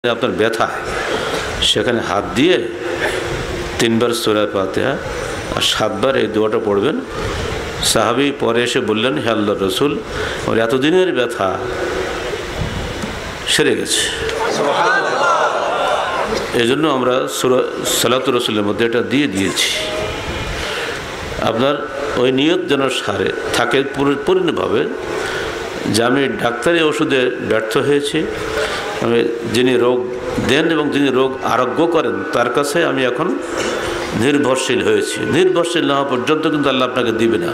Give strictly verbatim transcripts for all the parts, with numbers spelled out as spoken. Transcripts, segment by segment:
আপনার ব্যথা সেখানে হাত দিয়ে তিনবার সূরা ফাতিহা আর সাতবার এই দোয়াটা পড়বেন। সাহাবী পরে এসে বললেন, হে আল্লাহর রাসূল, আমার এতদিনের ব্যথা সেরে গেছে। এই জন্য আমরা সূরা সালাতুর রাসূলের মধ্যে এটা দিয়ে দিয়েছি। আপনার ওই নিয়ত যেন সারে থাকে পরিপূর্ণভাবে যে আমি ডাক্তারি ওষুধে ব্যর্থ হয়েছি, আমি যিনি রোগ দেন এবং যিনি রোগ আরোগ্য করেন তার কাছে আমি এখন নির্ভরশীল হয়েছি। নির্ভরশীল না হওয়া পর্যন্ত কিন্তু আল্লাহ আপনাকে দিবে না।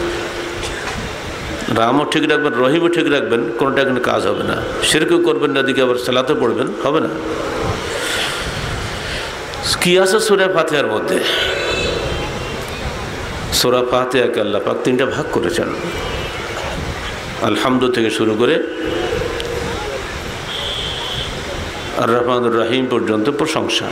রামও ঠিক রাখবেন, রহিমও ঠিক রাখবেন, কোনোটা কিন্তু কাজ হবে না। শিরকও করবেন না, দিকে আবার সালাতে পড়বেন, হবে না। কি আছে সূরা ফাতিহার মধ্যে? সূরা ফাতিহাকে আল্লাহ পাক তিনটা ভাগ করেছেন। আলহামদু থেকে শুরু করে আর রহমানুর রহিম পর্যন্ত প্রশংসা,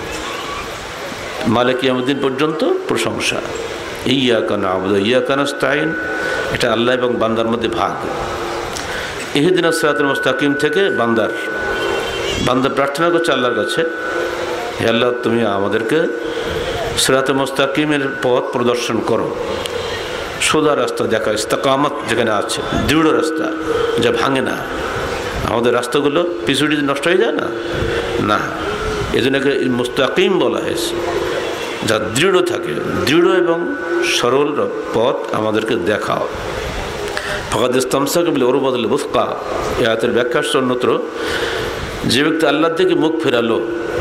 মালিক ইয়াউমিদ্দিন পর্যন্ত প্রশংসা। ইয়্যাকা না'বুদু ওয়া ইয়্যাকা নাস্তাঈন, এটা আল্লাহ এবং বান্দার মধ্যে ভাগ। ইহদিনাস সিরাতাল মুস্তাকিম থেকে বান্দার বান্দা প্রার্থনা করছে আল্লাহর কাছে, হে আল্লাহ তুমি আমাদেরকে সিরাতাল মুস্তাকিমের পথ প্রদর্শন করো, সোজা রাস্তা দেখা, ইস্তেকামত যেখানে আছে, দৃঢ় রাস্তা যা ভাঙে না। আমাদের রাস্তাগুলো পিছুটি নষ্ট হয়ে যায় না, না, এই জন্য মুস্তাকিম বলা হয়েছে, যা দৃঢ় থাকে, দৃঢ় এবং সরল পথ আমাদেরকে দেখাও। ফাকাদ ইসতামসাকা বিল উরওয়াতিল ওয়ুসকা, এই আয়াতের ব্যাখ্যা অন্যত্র, যে ব্যক্তি আল্লাহর দিকে মুখ ফেরালো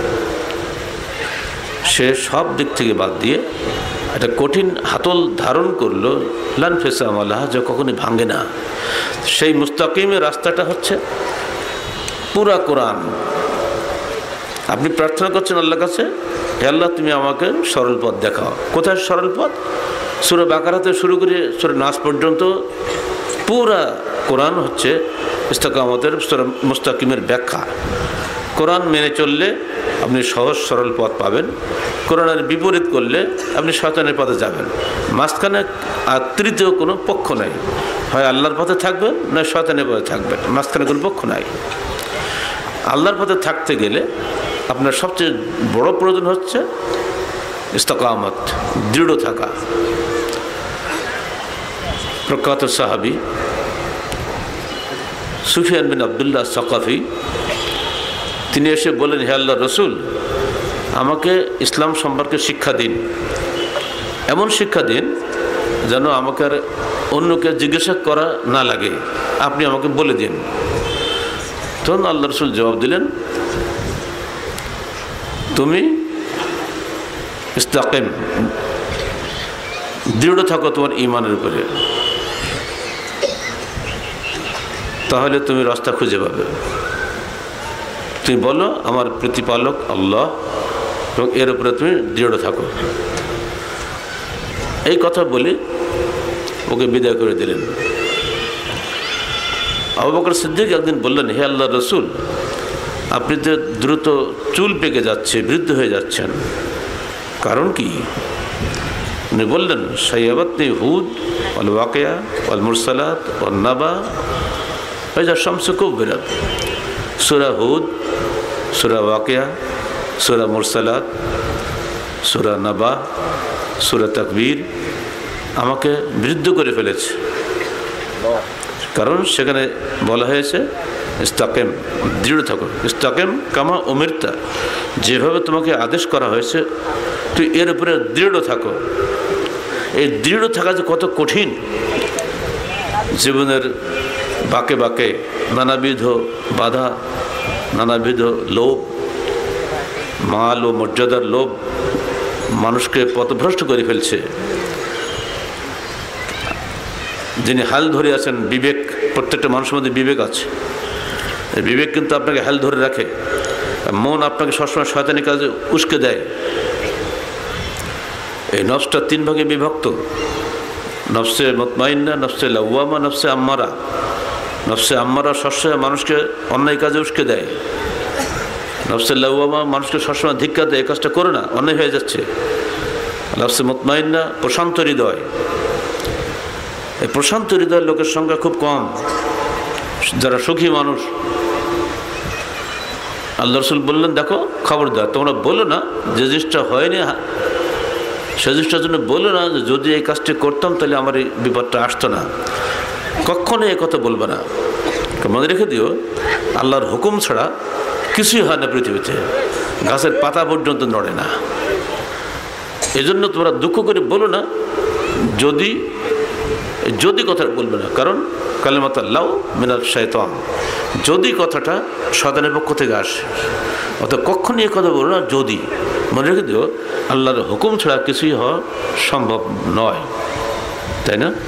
সে সব দিক থেকে বাদ দিয়ে একটা কঠিন হাতল ধারণ করলো, লান ফিসামালাহা, যা কখনই ভাঙে না। সেই মুস্তাকিমের রাস্তাটা হচ্ছে পুরা কোরআন। আপনি প্রার্থনা করছেন আল্লাহর কাছে, হে আল্লাহ তুমি আমাকে সরল পথ দেখাও। কোথায় সরল পথ? সূরা বাকারাতে শুরু করে সূরা নাস পর্যন্ত পুরা কোরআন হচ্ছে ইস্তেকামতের, সূরা মুস্তাকিমের ব্যাখ্যা। কোরআন মেনে চললে আপনি সহজ সরল পথ পাবেন, কোরআনের বিপরীত করলে আপনি শয়তানের পথে যাবেন। মাঝখানে আর তৃতীয় কোনো পক্ষ নাই, হয় আল্লাহর পথে থাকবেন না শয়তানের পথে থাকবেন, মাঝখানে কোনো পক্ষ নাই। আল্লাহর পথে থাকতে গেলে আপনার সবচেয়ে বড় প্রয়োজন হচ্ছে ইস্তেকামত, দৃঢ় থাকা। প্রখ্যাত সাহাবী সুফিয়ান বিন আব্দুল্লাহ সাকাফি তিনি এসে বলেন, হে আল্লাহর রাসূল, আমাকে ইসলাম সম্পর্কে শিক্ষা দিন, এমন শিক্ষা দিন যেন আমাকে আর অন্যকে জিজ্ঞাসা করা না লাগে, আপনি আমাকে বলে দিন। তখন আল্লাহ রাসূল জবাব দিলেন, তুমি ইস্তাকিম, দৃঢ় থাকো তোমার ঈমানের উপরে, তাহলে তুমি রাস্তা খুঁজে পাবে। তুমি বলো আমার প্রতিপালক আল্লাহ, এবং এর উপরে তুমি দৃঢ় থাকো। এই কথা বলে ওকে বিদায় করে দিলেন। আবু বকর সিদ্দিক একদিন বললেন, হে আল্লাহর রাসূল, আপনি তো দ্রুত চুল পেকে যাচ্ছে, বৃদ্ধ হয়ে যাচ্ছেন, কারণ কি? উনি বললেন, শাইয়াবাতনি হুদ ওয়াল ওয়াকিয়া ওয়াল মুরসালাত ওয়ান নাবা ওয়াইযা শামসু কুবিরাত। সূরা হুদ, সূরা ওয়াকিয়া, সূরা মুরসালাত, সূরা নাবা, সূরা তাকবীর আমাকে বৃদ্ধ করে ফেলেছে, কারণ সেখানে বলা হয়েছে ইস্তাকিম, দৃঢ় থাকো। ইস্তাকিম কামা উমিরতা, যেভাবে তোমাকে আদেশ করা হয়েছে তুই এর উপরে দৃঢ় থাকো। এই দৃঢ় থাকা যে কত কঠিন, জীবনের বাঁকে বাঁকে নানাবিধ বাধা, নানাবিধ লোভ, মাল ও মর্যাদার লোভ মানুষকে পথভ্রষ্ট করে ফেলছে। যিনি হাল ধরে আছেন বিবেক, প্রত্যেকটা মানুষের মধ্যে বিবেক আছে, বিবেক কিন্তু আপনাকে হাল ধরে রাখে। মন আপনাকে সবসময় শয়তানি কাজে উস্কে দেয়। এই নফসটা তিন ভাগে বিভক্ত, নফসে মুতমাইন্না, নফসে লাওয়ামা, নফসে আম্মারা। নফসে আম্মারা সবসময় মানুষকে অন্যায় কাজে উস্কে দেয়, নফসে লাওয়ামা মানুষকে সবসময় ধিক্কার দেয়, এই কাজটা করে না, অন্যায় হয়ে যাচ্ছে। নফসে মুতমাইন্না প্রশান্ত হৃদয়, এই প্রশান্ত হৃদয়ের লোকের সংখ্যা খুব কম, যারা সুখী মানুষ। আল্লাহ রসুল বললেন, দেখো খবরদার তোমরা বলো না যে জিনিসটা হয়নি, সে জিনিসটার জন্য বলো না যে যদি এই কাজটি করতাম তাহলে আমার এই বিপদটা আসতো না। কখনো এই কথা বলবে না। মনে রেখে দিও, আল্লাহর হুকুম ছাড়া কিছুই হয় না পৃথিবীতে, গাছের পাতা পর্যন্ত নড়ে না। এজন্য তোমরা দুঃখ করে বলো না যদি, যদি কথাটা বলবে না, কারণ কালিমাত আল্লাহ মিনাল শাইতান, যদি কথাটা শয়তানের পক্ষ থেকে আসে। অর্থাৎ কখনই এ কথা বলো না যদি। মনে রেখে দিও, আল্লাহর হুকুম ছাড়া কিছুই হওয়া সম্ভব নয়, তাই না?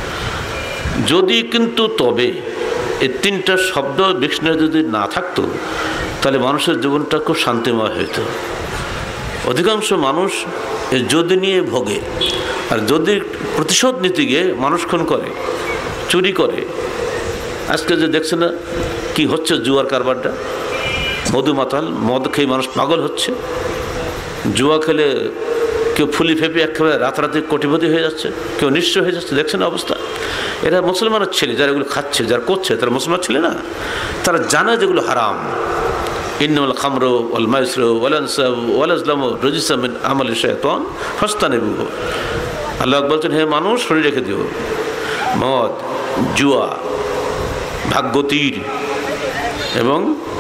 যদি, কিন্তু, তবে, এই তিনটা শব্দ ডিকশনারি যদি না থাকতো তাহলে মানুষের জীবনটা খুব শান্তিময় হইত। অধিকাংশ মানুষ এই যদি নিয়ে ভোগে, আর যদি প্রতিশোধ নিতে গিয়ে মানুষ খুন করে, চুরি করে। আজকে যে দেখছে না কি হচ্ছে জুয়ার কারবারটা, মধু মাতাল, মদ খেয়ে মানুষ পাগল হচ্ছে। জুয়া খেলে কেউ ফুলি ফেপে একেবারে রাতারাতি কোটিপতি হয়ে যাচ্ছে, কেউ নিঃস্ব হয়ে যাচ্ছে। দেখছেন অবস্থা? এরা মুসলমানের ছেলে, যারা এগুলো খাচ্ছে, যারা করছে, তারা মুসলমান ছেলে না, তারা জানে যেগুলো হারাম। ইন্নামাল খামরু ওয়াল মাইসিরু ওয়াল আনসাবু ওয়াল আজলামু রিজসুম মিন আমালি শাইতান ফাজতানিবুহু। আল্লাহ বলছেন, হে মানুষ, শুনে রেখে দিও, মদ, জুয়া, ভাগ্যতীর এবং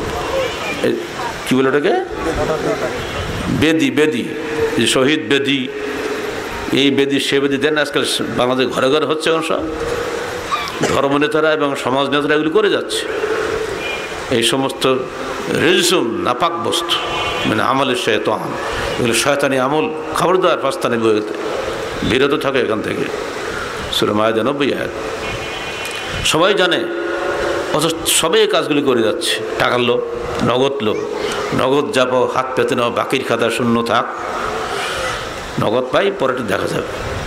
কি বলে ওটাকে, বেদি, বেদি, শহীদ বেদি, এই বেদি সে বেদি দেন। আজকাল বাংলাদেশ ঘরে ঘরে হচ্ছে, অংশ ধর্মনেতারা এবং সমাজ নেতারা এগুলি করে যাচ্ছে। এই সমস্ত রিজসুম, নাপাক বস্তু, মানে আমলের শয়তান, এগুলো শয়তানি আমল। খবরদার, ফাস্তানি বইতে বিরত থাকে এখান থেকে। সূরা মায়েদা নব্বই আয়াত। সবাই জানে, অথচ সবাই এই কাজগুলি করে যাচ্ছে। টাকার লোভ, নগদ লোভ, নগদ যাবো, হাত পেতে নাও, বাকির খাতা শূন্য থাক, নগদ পাই, পরেটা দেখা যাবে।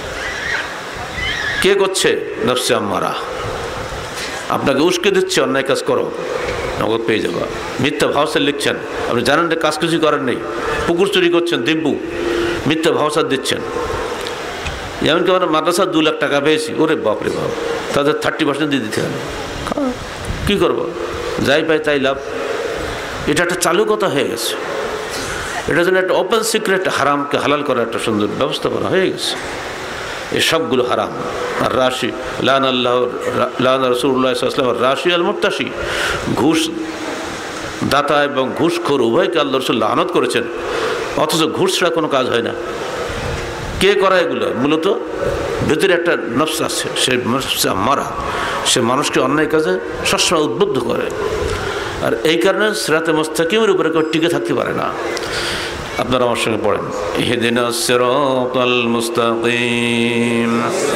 কে করছে? নফসে আম্মারা আপনাকে উস্কে দিচ্ছে, অন্যায় কাজ করো, নগদ পেয়ে যাবা। মিথ্যা ভাবসার লিখছেন, আপনি জানেন যে কাজ কিছু করার নেই, পুকুর চুরি করছেন, দিব্যু মিথ্যা ভাবসার দিচ্ছেন। এমনকি আমরা মাদ্রাসার দু লাখ টাকা পেয়েছি, ওরে বাপরে বাপ, তাদের থার্টি পার্সেন্ট দিয়ে দিতে হবে। কী করবো? যাই পাই তাই লাভ। এটা একটা চালু কথা হয়ে গেছে। এটা যেন একটা ওপেন সিক্রেট, হারামকে হালাল করার একটা সুন্দর ব্যবস্থা করা হয়ে গেছে। এই সবগুলো হারাম। আর রাশি লান আল্লাহ লান রাসূলুল্লাহ সাল্লাল্লাহু আলাইহি ওয়াসাল্লাম রাশি আল মুরতাশি, ঘুষ দাতা এবং ঘুষখোর উভয়কে আল্লাহ রাসূল লানত করেছেন। অথচ ঘুষ ছাড়া কোনো কাজ হয় না। কে করা এগুলো? মূলত ভেতরে একটা নফস আছে, সে নফসে আম্মারা, সে মানুষকে অন্যায় কাজে সবসময় উদ্বুদ্ধ করে। আর এই কারণে সিরাতে মুস্তাকিমের উপরে কেউ টিকে থাকতে পারে না। আপনারা আমার সঙ্গে পড়েন, ইহদিনাস সিরাতাল মুস্তাকিম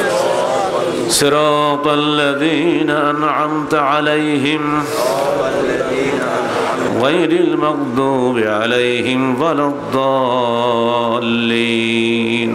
সিরাতাল্লাযীনা আন'আমতা আলাইহিম গায়রিল মাগদুবি আলাইহিম ওয়ালাদ-দাল্লিন।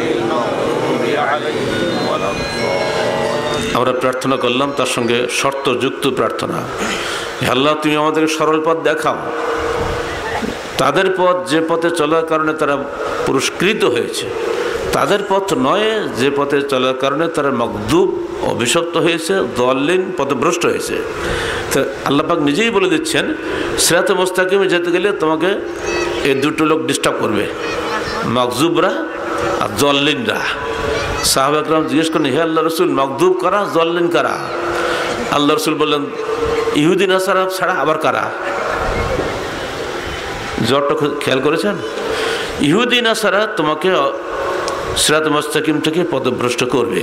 আমরা প্রার্থনা করলাম, তার সঙ্গে শর্তযুক্ত প্রার্থনা। আল্লাহ, তুমি আমাদের সরল পথ দেখাও। তাদের পথ যে পথে চলার কারণে তারা পুরস্কৃত হয়েছে, তাদের পথ নয় যে পথে চলার কারণে তারা মগদুব, অভিশপ্ত হয়েছে, দল্লিন, পথভ্রষ্ট হয়েছে। তো আল্লাহ পাক নিজেই বলে দিচ্ছেন, সিরাতে মুস্তাকিমে যেতে গেলে তোমাকে এই দুটো লোক ডিস্টার্ব করবে, মগজুবরা আর দল্লিনরা। সাহাবা একরাম জিজ্ঞেস করেন, হে আল্লাহ রসুল, মগদুব কারা, দল্লিন কারা? আল্লাহ রসুল বললেন, ইহুদি নাসারা ছাড়া আবার কারা? জ্বরটা খেয়াল করেছেন? ইহুদি নাসারা তোমাকে সিরাত মুস্তাকিম থেকে পথভ্রষ্ট করবে।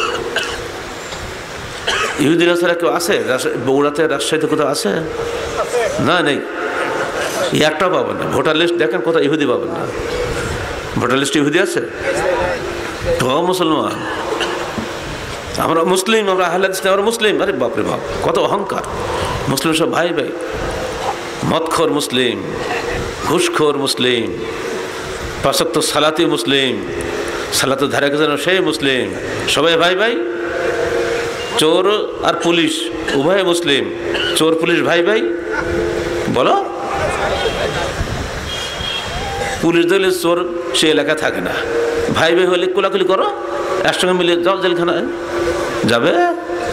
ইহুদি নাসারা কেউ আছে বগুড়াতে, রাজশাহীতে কোথাও আছে? না, নেই। একটা পাবেন না। ভোটার লিস্ট দেখেন, কোথাও ইহুদি পাবেন না। ভোটার লিস্টে ইহুদি আছে? তো মুসলমান, আমরা মুসলিম, আমরা আহলে হাদিস, আমরা মুসলিম। আরে বাপরে বাপ, কত অহংকার! মুসলিম সব ভাই ভাই। মদখোর মুসলিম, ঘুষখোর মুসলিম, পাঁচ ওয়াক্ত সালাতি মুসলিম, সালাতের ধারে কাছে সেই মুসলিম, সবাই ভাই ভাই। চোর আর পুলিশ উভয় মুসলিম, চোর পুলিশ ভাই ভাই। বলো, পুলিশ ধরলে চোর সে এলাকা থাকে না, ভাই ভাই হলে কোলাকুলি করো, একসঙ্গে মিলে যাও জেলখানায় যাবে।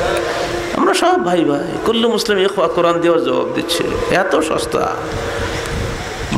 আমরা সব ভাই ভাই, কুল্লু মুসলিম ইখওয়া, কোরআন দেওয়ার জবাব দিচ্ছে। এত সস্তা,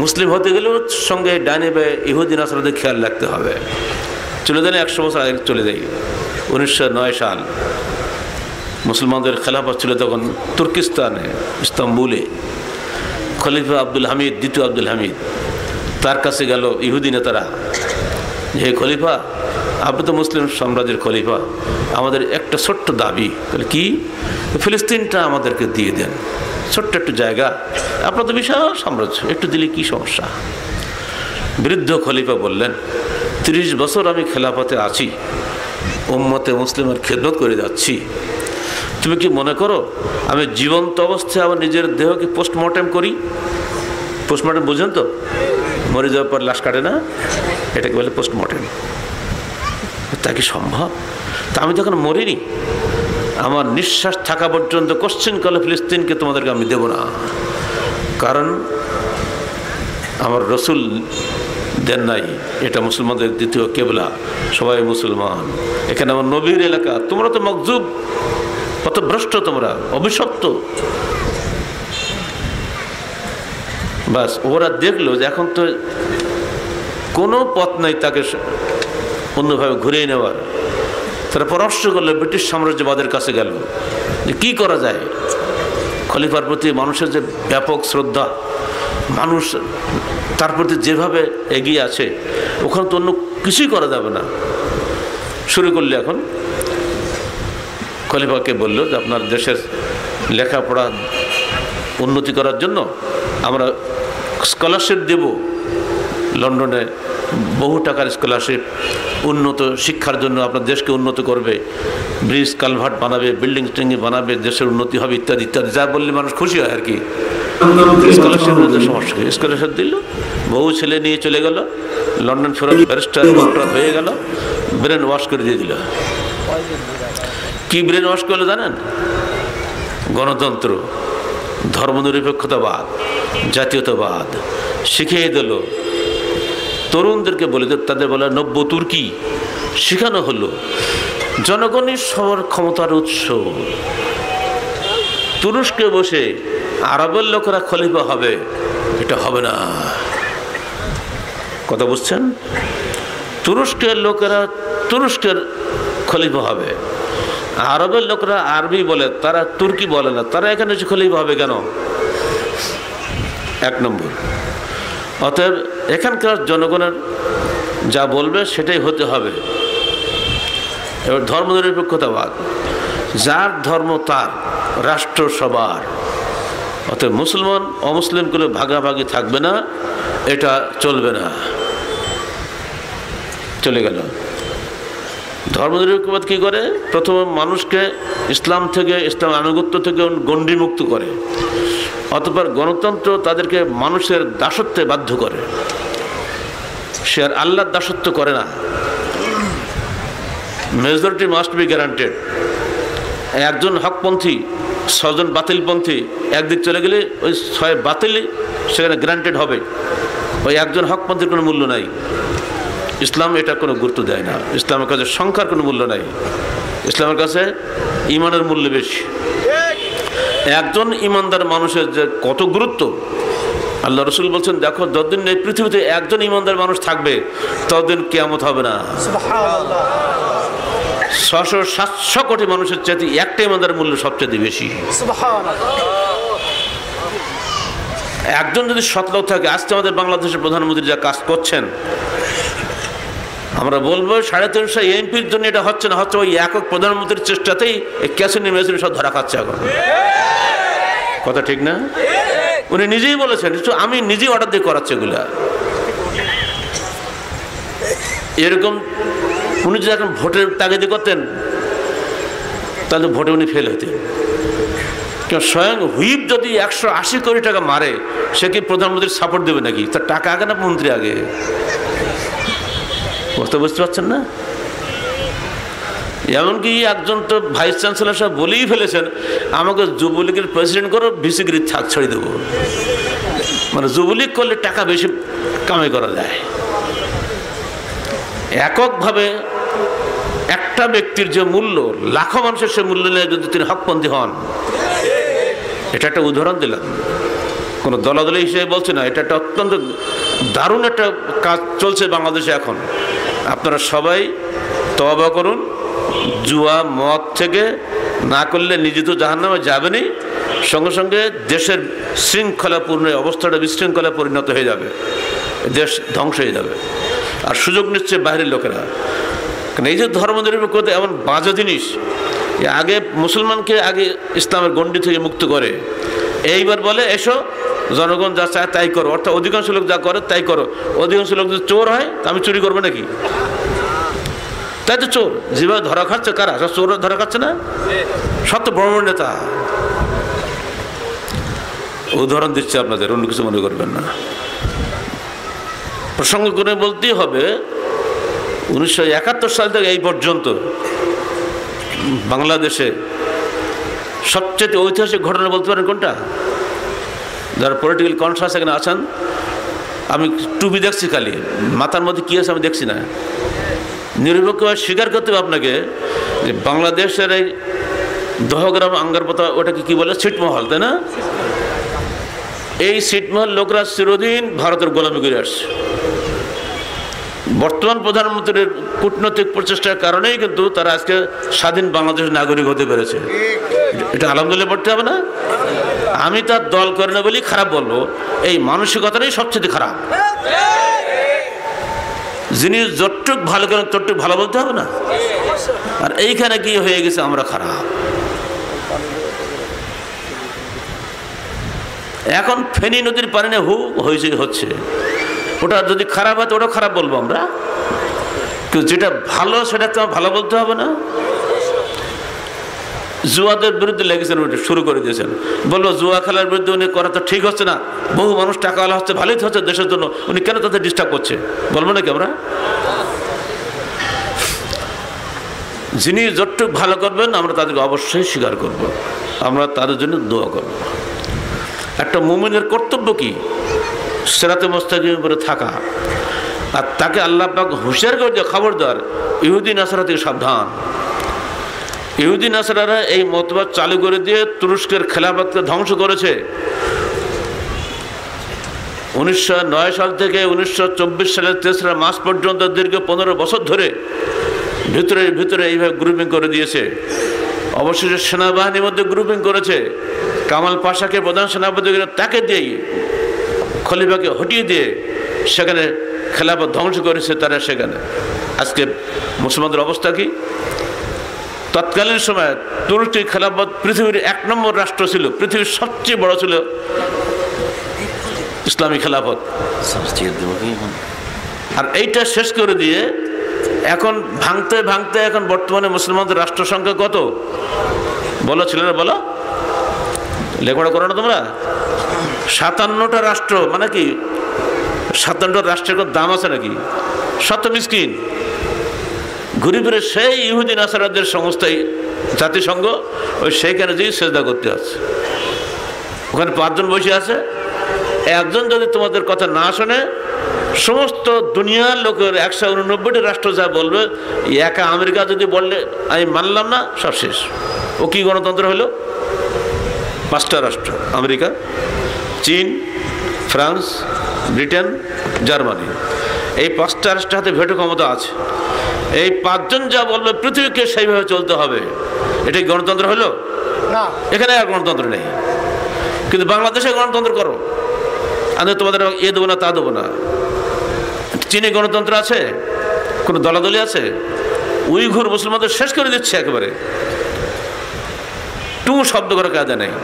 মুসলিম হতে গেলেও সঙ্গে ডাইনে বা ইহুদি নাসারাদের খেয়াল রাখতে হবে। চলে গেলে একশো বছর আগে চলে যাই, উনিশশো নয় সাল মুসলমানদের খেলাফত ছিল তখন তুর্কিস্তানে, ইস্তাম্বুলে। খলিফা আব্দুল হামিদ, দ্বিতীয় আব্দুল হামিদ, তার কাছে গেল ইহুদি নেতারা, হে খলিফা, আপনি তো মুসলিম সাম্রাজ্যের খলিফা, আমাদের একটা ছোট্ট দাবি। তাহলে কি? ফিলিস্তিনটা আমাদেরকে দিয়ে দেন, ছোট্ট একটু জায়গা, আপনার তো বিশাল সাম্রাজ্য, একটু দিলে কি সমস্যা? বৃদ্ধ খলিফা বললেন, তিরিশ বছর আমি খেলাফতে আছি, উম্মতে মুসলিমের খেদমত করে যাচ্ছি, তুমি কি মনে করো আমি জীবন্ত অবস্থায় আমার নিজের দেহকে পোস্টমর্টেম করি? পোস্টমর্টেম বুঝেন তো? মরে যাওয়ার পর লাশ কাটে না, এটাকে বলে পোস্টমর্টেম। তা কি সম্ভব? তা আমি যখন মরিনি, আমার নিঃশ্বাস থাকা পর্যন্ত কোশ্চেন কালে ফিলিস্তিনকে তোমাদেরকে আমি দেব না, কারণ আমার রসুল দেন নাই, এটা মুসলমানদের দ্বিতীয় কেবলা, সবাই মুসলমান, এখানে আমার নবীর এলাকা, তোমরা তো মকজুব, পথভ্রষ্ট, তোমরা অভিশপ্ত। বাস ওরা দেখলো যে এখন তো কোনো পথ নাই তাকে অন্যভাবে ঘুরিয়ে নেওয়ার। তারা পরামর্শ করলো, ব্রিটিশ সাম্রাজ্যবাদের কাছে গেল যে কী করা যায়। খলিফার প্রতি মানুষের যে ব্যাপক শ্রদ্ধা, মানুষ তার প্রতি যেভাবে এগিয়ে আছে, ওখানে তো অন্য কিছুই করা যাবে না। শুরু করলে এখন খলিফাকে বলল যে আপনার দেশের লেখাপড়া উন্নতি করার জন্য আমরা স্কলারশিপ দেব, লন্ডনে বহু টাকার স্কলারশিপ, উন্নত শিক্ষার জন্য আপনার দেশকে উন্নত করবে, ব্রিজ কালভার্ট বানাবে, বিল্ডিং টিল্ডিং বানাবে, দেশের উন্নতি হবে, ইত্যাদি ইত্যাদি, যা বললে মানুষ খুশি হয় আর কি। স্কলারশিপ সমস্যা, স্কলারশিপ দিল, বহু ছেলে নিয়ে চলে গেল লন্ডন, ফেরত ব্যারিস্টার ডক্টর হয়ে গেল, ব্রেন ওয়াশ করে দিয়ে দিল। কি ব্রেন ওয়াশ করলে জানেন? গণতন্ত্র, ধর্মনিরপেক্ষতাবাদ, জাতীয়তাবাদ শিখিয়ে দিল। তরুণদেরকে বলে তাদের বলা নব্য তুর্কি শেখানো হলো। জনগণই সবার ক্ষমতার উৎস। তুরস্কে বসে আরবের লোকেরা খলিফা হবে, এটা হবে না। কথা বুঝছেন? তুরস্কের লোকেরা তুরস্কের খলিফা হবে, আরবের লোকেরা আরবি বলে, তারা তুর্কি বলে না, তারা এখানে এসে খলিফা হবে কেন? এক নম্বর। অতএব এখানকার জনগণের যা বলবে সেটাই হতে হবে। এবার ধর্মনিরপেক্ষতাবাদ, যার ধর্ম তার, রাষ্ট্র সবার। অতএব মুসলমান অমুসলিম করে ভাগাভাগি থাকবে না, এটা চলবে না। চলে গেল। ধর্মনিরপেক্ষবাদ কী করে? প্রথমে মানুষকে ইসলাম থেকে, ইসলাম আনুগত্য থেকে গণ্ডিমুক্ত করে, অতঃপর গণতন্ত্র তাদেরকে মানুষের দাসত্বে বাধ্য করে। সে আর আল্লাহর দাসত্ব করে না। Majority must be guaranteed. একজন হকপন্থী, ছজন বাতিলপন্থী একদিক চলে গেলে ওই ছয় বাতিলই সেখানে গ্যারান্টেড হবে। ওই একজন হকপন্থীর কোনো মূল্য নাই। ইসলাম এটা কোনো গুরুত্ব দেয় না। ইসলামের কাছে সংখ্যার কোনো মূল্য নাই, ইসলামের কাছে ইমানের মূল্য বেশি। একজন ইমানদার মানুষের যে কত গুরুত্ব, আল্লাহ রসুল বলছেন, দেখো যতদিন এই পৃথিবীতে একজন ইমানদার মানুষ থাকবে ততদিন কিয়ামত হবে না। ছশো সাতশো কোটি মানুষের চাইতে একটা ইমানদার মূল্য সবচেয়ে বেশি। একজন যদি সৎলোক থাকে, আজকে আমাদের বাংলাদেশের প্রধানমন্ত্রী যা কাজ করছেন, আমরা বলবো সাড়ে তিনশো এমপির জন্য এটা হচ্ছে না, হচ্ছে ওই একক প্রধানমন্ত্রীর চেষ্টাতেই এই ক্যাসিনো মেশিন সব ধরা খাচ্ছে এখন। কথা ঠিক না? উনি নিজেই বলেছেন, আমি নিজেই অর্ডার দিয়ে করাচ্ছি এগুলা। এরকম উনি যদি এখন ভোটের তাগিদে করতেন তাহলে ভোটে উনি ফেল হতেন। স্বয়ং হুইপ যদি একশো আশি কোটি টাকা মারে, সে কি প্রধানমন্ত্রীর সাপোর্ট দেবে নাকি? তার টাকা আগে না মন্ত্রী আগে? বুঝতে বুঝতে পারছেন না? এমনকি একজন তো ভাইস চ্যান্সেলর সাহেব বলেই ফেলেছেন, আমাকে যুবলীগের প্রেসিডেন্ট করো, বিসিগিরি থাক ছড়িয়ে দেবো। মানে যুবলীগ করলে টাকা বেশি কামাই করা যায়। এককভাবে একটা ব্যক্তির যে মূল্য, লাখো মানুষের সে মূল্য নেই যদি তিনি হকপন্থী হন। এটা একটা উদাহরণ দিলাম। কোনো দলাদলি হিসেবে বলছে না, এটা একটা অত্যন্ত দারুণ একটা কাজ চলছে বাংলাদেশে এখন। আপনারা সবাই তওবা করুন, জুয়া মদ থেকে না করলে নিজে তো জাহান্নামে যাবেনই, সঙ্গে সঙ্গে দেশের শৃঙ্খলাপূর্ণ অবস্থাটা বিশৃঙ্খলা পরিণত হয়ে যাবে, দেশ ধ্বংস হয়ে যাবে। আর সুযোগ নিচ্ছে বাইরের লোকেরা, কারণ এই যে ধর্মনিরপেক্ষতা এমন বাজে জিনিস, আগে মুসলমানকে আগে ইসলামের গণ্ডি থেকে মুক্ত করে, এইবার বলে এসো জনগণ যা চায় তাই করো, অর্থাৎ অধিকাংশ লোক যা করে তাই করো। অধিকাংশ লোক যদি চোর হয় তা আমি চুরি করবো নাকি? তাই তো চোর যেভাবে ধরা খাচ্ছে, কারা সব চোর ধরা খাচ্ছে না? সব তো বড় বড় নেতা। উদাহরণ দিচ্ছে আপনাদের, অন্য কিছু মনে করবেন না। প্রসঙ্গ করে বলতেই হবে, উনিশশো একাত্তর সাল থেকে এই পর্যন্ত বাংলাদেশে সবচেয়ে ঐতিহাসিক ঘটনা বলতে পারেন কোনটা? যারা পলিটিক্যাল কনসাস এখানে আছেন, আমি টুপি দেখছি খালি, মাথার মধ্যে কী আছে আমি দেখছি না। নিরপেক্ষভাবে স্বীকার করতে হবে আপনাকে যে বাংলাদেশের এই দহগ্রাম আঙ্গারপোতা, ওটাকে কি বলে, ছিটমহল, তাই না? এই ছিটমহল লোকরা চিরদিন ভারতের গোলামি করে আসছে। বর্তমান প্রধানমন্ত্রীর কূটনৈতিক প্রচেষ্টার কারণেই কিন্তু তারা আজকে স্বাধীন বাংলাদেশের নাগরিক হতে পেরেছে। এটা আলহামদুলিল্লাহ পড়তে হবে না? আমি তার দল করে না বলি খারাপ বলবো, এই মানসিকতাটাই সবচেয়ে খারাপ। যিনি যতটুক ভালো করেন ততটুক ভালো বলতে হবে না? আর এইখানে কি হয়ে গেছে, আমরা খারাপ। এখন ফেনী নদীর পানি না হু হয়েছে হচ্ছে, ওটা যদি খারাপ হয় তো ওটা খারাপ বলবো আমরা, কিন্তু যেটা ভালো সেটা তো ভালো বলতে হবে না? জুয়াদের বিরুদ্ধে লেগেছেন, ওটা শুরু করে দিয়েছেন, বলবো জুয়া খেলার বিরুদ্ধে উনি করা তো ঠিক হচ্ছে না, বহু মানুষ টাকাওয়ালা হচ্ছে, ভালোই তো হচ্ছে দেশের জন্য, উনি কেন তাদের ডিস্টার্ব করছে বলবো নাকি আমরা? যিনি যতটুক ভালো করবেন আমরা তাদেরকে অবশ্যই স্বীকার করব, আমরা তাদের জন্য দোয়া করব। একটা মুমিনের কর্তব্য কি? সিরাতে মুস্তাকিমের উপরে থাকা, আর তাকে আল্লাহ পাক হুঁশিয়ার করে দিয়ে খবরদার ইহুদি নাসারা থেকে সাবধান। ইহুদি নাসারারা এই মতবাদ চালু করে দিয়ে তুরস্কের খেলাফতকে ধ্বংস করেছে। উনিশশো নয় সাল থেকে উনিশশো চব্বিশ সালের তেসরা মাস পর্যন্ত দীর্ঘ পনেরো বছর ধরে ভিতরে ভিতরে এইভাবে গ্রুপিং করে দিয়েছে। অবশেষে সেনাবাহিনীর মধ্যে গ্রুপিং করেছে, কামাল পাশাকে প্রধান সেনাপতি তাকে দিয়ে খলিফাকে হটিয়ে দিয়ে সেখানে খেলাফত ধ্বংস করেছে তারা। সেখানে আজকে মুসলমানদের অবস্থা কি? তৎকালীন সময় তুরস্ক খেলাফত পৃথিবীর এক নম্বর রাষ্ট্র ছিল, পৃথিবীর সবচেয়ে বড় ছিল ইসলামী খেলাফত। আর এইটা শেষ করে দিয়ে এখন ভাঙতে ভাঙতে এখন বর্তমানে মুসলমানদের রাষ্ট্র সংখ্যা কত বলো ছেলেরা, বলো, লেখাপড়া করো না তোমরা? সাতান্নটা রাষ্ট্র। মানে কি সাতান্নটা রাষ্ট্রের কোনো দাম আছে নাকি? শত মিসকিন ঘুরে ফিরে সেই ইহুদি নাসারাদের সংস্থায় জাতিসংঘ, ওই সেইখানে যেই সেজদা করতে আছে। ওখানে পাঁচজন বসে আছে, একজন যদি তোমাদের কথা না শোনে সমস্ত দুনিয়ার লোকের একশো উননব্বইটি রাষ্ট্র যা বলবে, একা আমেরিকা যদি বললে আমি মানলাম না, সব শেষ। ও কি গণতন্ত্র হলো? পাঁচটা রাষ্ট্র, আমেরিকা, চীন, ফ্রান্স, ব্রিটেন, জার্মানি, এই পাঁচটা রাষ্ট্রের হাতে ভেটো ক্ষমতা আছে। এই পাঁচজন যা বলবে পৃথিবীকে সেইভাবে চলতে হবে। এটাই গণতন্ত্র হলো না? এখানে আর গণতন্ত্র নেই। কিন্তু বাংলাদেশে গণতন্ত্র করো, আমি তোমাদের এ দেবো না তা দেবো না। চীনে গণতন্ত্র আছে? কোনো দলাদলি আছে? উইঘুর মুসলমানদের শেষ করে দিচ্ছে একেবারে, টু শব্দ করে কাজে নেই।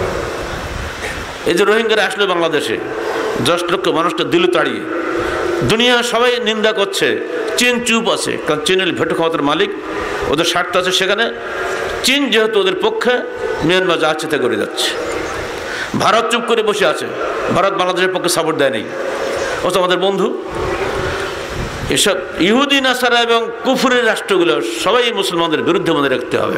এই যে রোহিঙ্গারা আসলে বাংলাদেশে দশ লক্ষ মানুষটা দিল তাড়িয়ে, দুনিয়া সবাই নিন্দা করছে, চীন চুপ আছে, কারণ চীনের ভেটো ক্ষমতার মালিক, ওদের স্বার্থ আছে সেখানে। চীন যেহেতু ওদের পক্ষে, মিয়ানমার যা আছে তা করে যাচ্ছে। ভারত চুপ করে বসে আছে, ভারত বাংলাদেশের পক্ষে সাপোর্ট দেয় নেই, ও তো আমাদের বন্ধু। এসব ইহুদি নাসারা এবং কুফরের রাষ্ট্রগুলো সবাই মুসলমানদের বিরুদ্ধে মনে রাখতে হবে।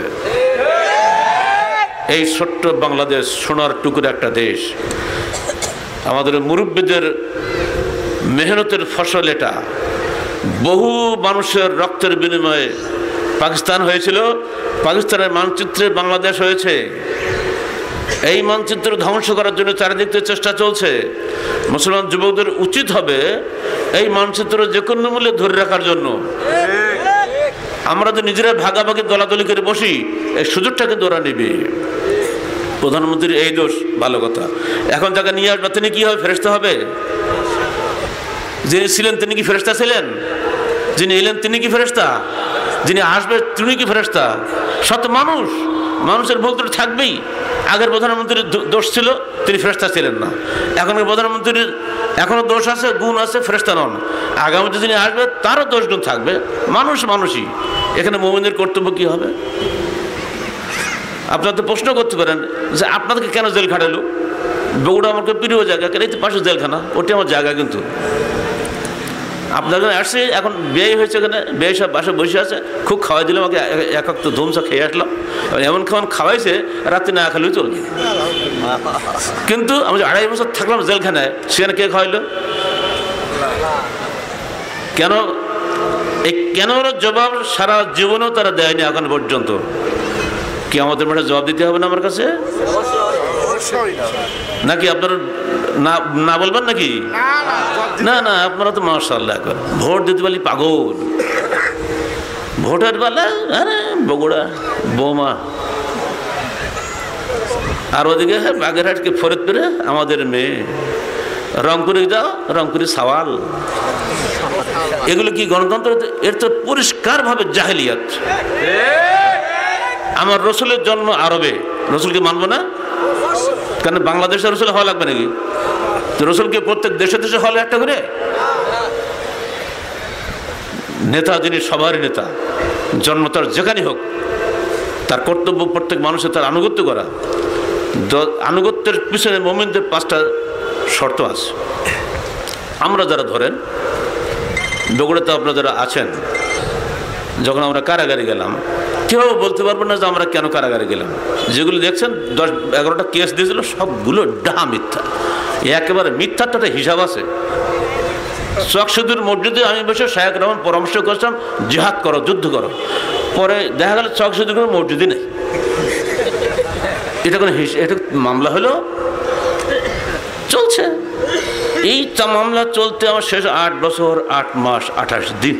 এই ছোট্ট বাংলাদেশ সোনার টুকুর একটা দেশ, আমাদের মুরব্বীদের মেহনতের ফসল এটা। বহু মানুষের রক্তের বিনিময়ে পাকিস্তান হয়েছিল, পাকিস্তানের মানচিত্রে বাংলাদেশ হয়েছে। এই মানচিত্র ধ্বংস করার জন্য চারিদিক থেকে চেষ্টা চলছে। মুসলমান যুবকদের উচিত হবে এই মানচিত্র যে কোনো মূল্যে ধরে রাখার জন্য। আমরা তো নিজেরা ভাগাভাগি দলাদলি করে বসি, এই সুযোগটা কিন্তু ওরা নেবে। প্রধানমন্ত্রীর এই দোষ, ভালো কথা। এখন যাকে নিয়ে আসবে তিনি কি হবে? ফেরেশতা হবে? যিনি ছিলেন তিনি কি ফেরেশতা ছিলেন? যিনি এলেন তিনি কি ফেরেশতা? যিনি আসবে তিনি কি ফেরেশতা? সৎ মানুষ, মানুষের ভুল তো থাকবেই। আগের প্রধানমন্ত্রীর দোষ ছিল, তিনি ফেরেশতা ছিলেন না। এখনকার প্রধানমন্ত্রীর এখনো দোষ আছে, গুণ আছে, ফেরেশতা নন। আগামীতে যিনি আসবে তারও দোষ গুণ থাকবে। মানুষ মানুষই। এখানে মুমিনের কর্তব্য কি হবে? আপনারা তো প্রশ্ন করতে পারেন যে আপনাদেরকে কেন জেল খাটালো? বগুড়া আমার প্রিয় জায়গা, কেন এই তো পাশে জেলখানা, ওটি আমার জায়গা। কিন্তু আপনার আসছে, এখন বিয়ে হয়েছে, এখানে বিয়ে সব বাসা বসে আছে, খুব খাওয়াই দিলাম, আমাকে এক এক তো ধুমসা খেয়ে আসলাম। এমন খাওয়ান খাওয়াইছে রাত্রি না খালেও চলবে। কিন্তু আমি যে আড়াই বছর থাকলাম জেলখানায়, সেখানে কে খাওয়াইলো? কেন? এই কেন জবাব সারা জীবনেও তারা দেয়নি এখন পর্যন্ত। কি আমাদের মাঠে জবাব দিতে হবে না আমার কাছে? নাকি আপনারা না না বলবেন নাকি? না না, আপনারা তো মাশাআল্লাহ ভোট দিতে পারলি পাগল। ভোটের বেলা আরে বগুড়া বৌমা, আর ওদিকে বাগেরহাটকে ফরিদপুরে আমাদের মেয়ে, রংপুরে যাও রংপুরে সওয়াল। এগুলো কি গণতন্ত্র? এর তো পরিষ্কারভাবে জাহেলিয়াত। আমার রসুলের জন্ম আরবে, রসুলকে মানবো না কেন? বাংলাদেশের রসুল হওয়া লাগবে নাকি? রসুলকে প্রত্যেক দেশে দেশে হলে একটা করে নেতা, যিনি সবারই নেতা, জন্ম তার যেখানে হোক, তার কর্তব্য প্রত্যেক মানুষের তার আনুগত্য করা। আনুগত্যের পিছনে মুমিনদের পাঁচটা শর্ত আছে। আমরা যারা ধরেন বগুড়াতে আপনারা যারা আছেন, যখন আমরা কারাগারে গেলাম, কেউ বলতে পারবো না যে আমরা কেন কারাগারে গেলাম। যেগুলো দেখছেন দশ এগারোটা কেস দিয়েছিল, সবগুলো ডাহা মিথ্যা। একেবারে মিথ্যার তো একটা হিসাব আছে। চকসুদুর মসজিদে আমি বসে শায়েখ রহমান পরামর্শ করছিলাম জিহাদ করো, যুদ্ধ করো। পরে দেখা গেল চকসুদুর কোনো মসজিদই নেই। এটা কোনো এটা মামলা হলো চলছে। এই মামলা চলতে আমার শেষ আট বছর আট মাস আঠাশ দিন।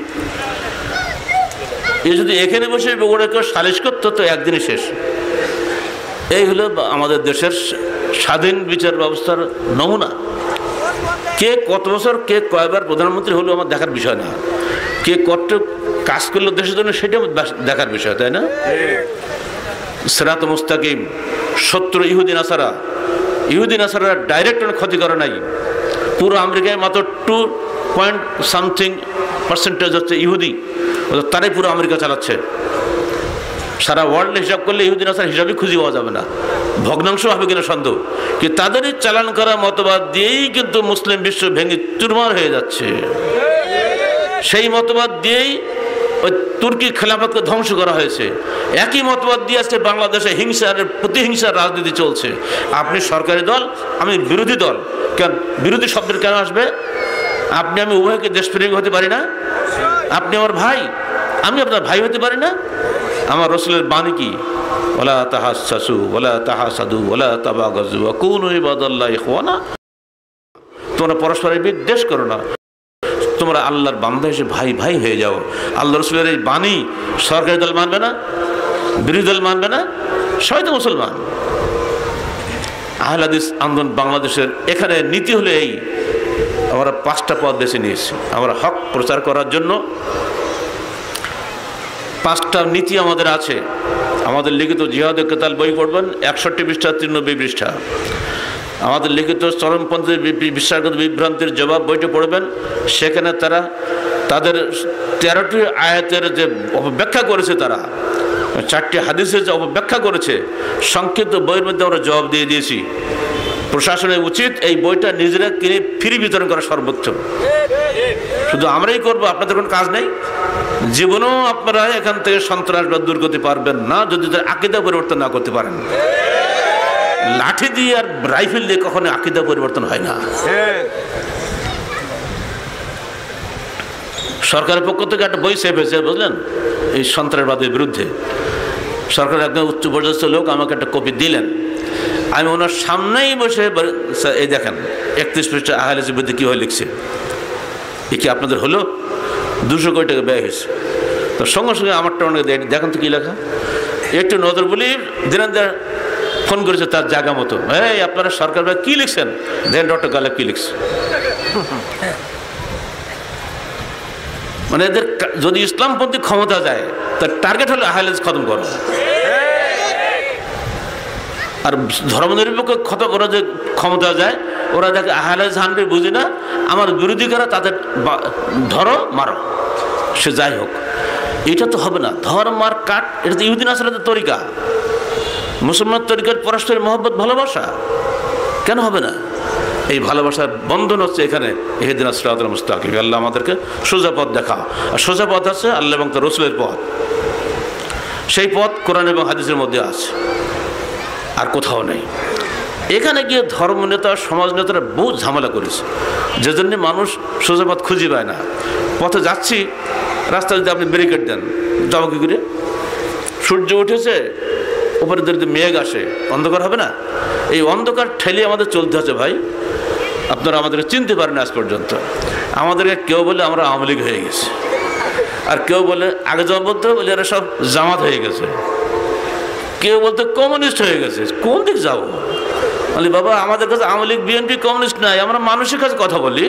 এ যদি এখানে বসে বগুড়া কেউ সালিশ করতো তো একদিনই শেষ। এই হলো আমাদের দেশের স্বাধীন বিচার ব্যবস্থার নমুনা। কে কত বছর কে কয়বার প্রধানমন্ত্রী হলো আমার দেখার বিষয় না, কে কত কাজ করলো দেশের জন্য সেটাও দেখার বিষয়, তাই না? সিরাত মুস্তাকিম, শত্রু ইহুদি নাসারা, ইহুদি নাসারা ডাইরেক্ট ক্ষতি করে নাই। পুরো আমেরিকায় মাত্র টু পয়েন্ট সামথিং পার্সেন্টেজ হচ্ছে ইহুদি, তারাই পুরো আমেরিকা চালাচ্ছে। সারা ওয়ার্ল্ড হিসাব করলে ইহুদি নাসার হিসাবই খুঁজে পাওয়া যাবে না। ভগ্নাংশ হবে কিনা সন্দেহ। কিন্তু তাদেরই চালান করা মতবাদ দিয়েই কিন্তু মুসলিম বিশ্ব ভেঙে চুরমার হয়ে যাচ্ছে। সেই মতবাদ দিয়েই ওই তুর্কি খেলাফতকে ধ্বংস করা হয়েছে। একই মতবাদ দিয়ে আজকে বাংলাদেশে হিংসার প্রতিহিংসার রাজনীতি চলছে। আপনি সরকারি দল, আমি বিরোধী দল। কেন বিরোধী শব্দের কেন আসবে? আপনি আমি উভয়কে দেশপ্রেমিক হতে পারি না? আপনি আমার ভাই, আমি আপনার ভাই হতে পারি না? আমার রসুলের বাণী কি? ওয়ালা তাহাসসু ওয়ালা তাহাসাদু ওয়ালা তাবাগাজু ওয়া কুনু ইবাদাল্লাহি ইখওয়ানা। তোমরা পরস্পরের বিদ্বেষ করো না, তোমরা আল্লাহর বান্দা এসে ভাই ভাই হয়ে যাও। আল্লাহ রসুলের এই বাণী সরকারি দল মানবে না, বিরোধী দল মানবে না, সবাই তো মুসলমান। আহলে হাদিস আন্দোলন বাংলাদেশের এখানে নীতি হলো এই, আমরা পাঁচটা পথ বেছে নিয়েছি। আমরা হক প্রচার করার জন্য পাঁচটা নীতি আমাদের আছে। আমাদের লিখিত জিহাদে কেতাল বই পড়বেন, একষট্টি পৃষ্ঠা তিরানব্বই পৃষ্ঠা। আমাদের লিখিত চরমপন্থী বিশ্বাসগত বিভ্রান্তির জবাব বইটি পড়বেন। সেখানে তারা তাদের তেরোটি আয়াতের যে অপব্যাখ্যা করেছে, তারা চারটি হাদিসের যে অপব্যাখ্যা করেছে, সংক্ষিপ্ত বইয়ের মধ্যে আমরা জবাব দিয়ে দিয়েছি। প্রশাসনের উচিত এই বইটা নিজেরা কিনে ফ্রি বিতরণ করা সর্বোচ্চ। শুধু আমরাই করবো, আপনাদের কোনো কাজ নেই। জীবনেও আপনারা এখান থেকে সন্ত্রাসবাদ দূর করতে পারবেন না যদি তার আকীদা পরিবর্তন না করতে পারেন। লাঠি দিয়ে আর রাইফেল দিয়ে কখনো আকীদা পরিবর্তন হয় না। সরকারের পক্ষ থেকে একটা বই সেভ হয়েছে, বুঝলেন, এই সন্ত্রাসবাদের বিরুদ্ধে। সরকারের একজন উচ্চ পর্যায়ে লোক আমাকে একটা কপি দিলেন। আমি ওনার সামনেই বসে, এই দেখেন একত্রিশ পৃষ্ঠা আহলে হাদিসের বিরুদ্ধে কীভাবে লিখছে, এ কি আপনাদের হলো? দুশো কোটি টাকা ব্যয় হয়েছে। তো সঙ্গে সঙ্গে আমারটা অনেক দেখেন তো কী লেখা, একটু নজর বলি দিনান ফোন করেছে তার জায়গা মতো, এই আপনারা সরকার কী লিখছেন, দেন ডক্টর গালেব কী লিখছে। মানে এদের যদি ইসলামপন্থী ক্ষমতা যায় তার টার্গেট হলো আহলে হাদিস খতম করো। আর ধর্মনিরপেক্ষ খতম ওরা যে ক্ষমতা যায়, ওরা দেখে আহলে হাদিস হানফি বুঝি না, আমার বিরোধী করা তাদের ধরো মারো, সে যাই হোক। এটা তো হবে না, ধর মার কাট, এটা তো ইহুদিন আসলাদের তরিকা, মুসলমান তরিকার পরস্পরের মহব্বত ভালোবাসা, কেন হবে না? এই ভালোবাসার বন্ধন হচ্ছে এখানে ইহদিনা সিরাতাল মুস্তাকিম, আল্লাহ আমাদেরকে সোজা পথ দেখা। আর সোজা পথ আছে আল্লাহ এবং তার রাসূলের পথ, সেই পথ কোরআন এবং হাদিসের মধ্যে আছে, আর কোথাও নেই। এখানে গিয়ে ধর্ম নেতা সমাজ নেতারা বহু ঝামেলা করেছে, যে জন্য মানুষ সোজা পথ খুঁজে পায় না। পথে যাচ্ছি, রাস্তায় যদি আপনি ব্যারিকেড দেন, যাবো কী করে? সূর্য উঠেছে, উপরে যদি মেঘ আসে অন্ধকার হবে না? এই অন্ধকার ঠেলে আমাদের চলতে হচ্ছে ভাই। আপনারা আমাদেরকে চিনতে পারেন আজ পর্যন্ত। আমাদেরকে কেউ বলে আমরা আওয়ামী লীগ হয়ে গেছি, আর কেউ বলে আগে যেমন বলতে বলে এরা সব জামাত হয়ে গেছে, কেউ বলতে কমিউনিস্ট হয়ে গেছে। কোন দিক যাবো? বলি বাবা আমাদের কাছে আওয়ামী লীগ বিএনপি কমিউনিস্ট নাই, আমরা মানুষের কাছে কথা বলি।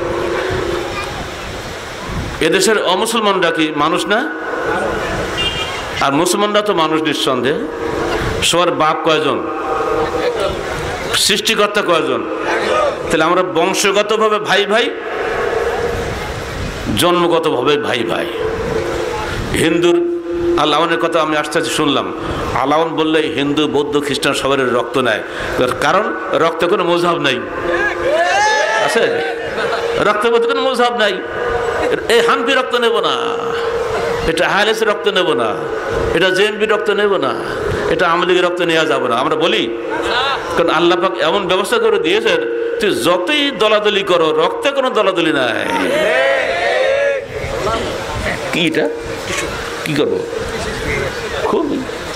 এদেশের অমুসলমানরা কি মানুষ না? আর মুসলমানরা তো মানুষ নিঃসন্দেহে। সবার বাপ কয়জন? সৃষ্টিকর্তা কয়জন? তাহলে আমরা বংশগতভাবে ভাই ভাই, জন্মগতভাবে ভাই ভাই। হিন্দুর আলাওয়ানের কথা আমি আস্তে আস্তে শুনলাম, আলাওয়ান বললে হিন্দু বৌদ্ধ খ্রিস্টান সবার রক্ত নেয়, কারণ রক্তে কোনো মজহব নাই। আছে রক্তের মধ্যে কোনো মজহব নাই। এই হানফি রক্ত নেব না, এটা আহলে হাদিসের রক্ত নেব না, এটা জেএমবি রক্ত নেব না, এটা আওয়ামী লীগের রক্ত নেওয়া যাবে না, আমরা বলি। কারণ আল্লাহ পাক এমন ব্যবস্থা করে দিয়েছেন, তুই যতই দলাদলি করো রক্তে কোনো দলাদলি নাই। কি এটা কি করবো? খুব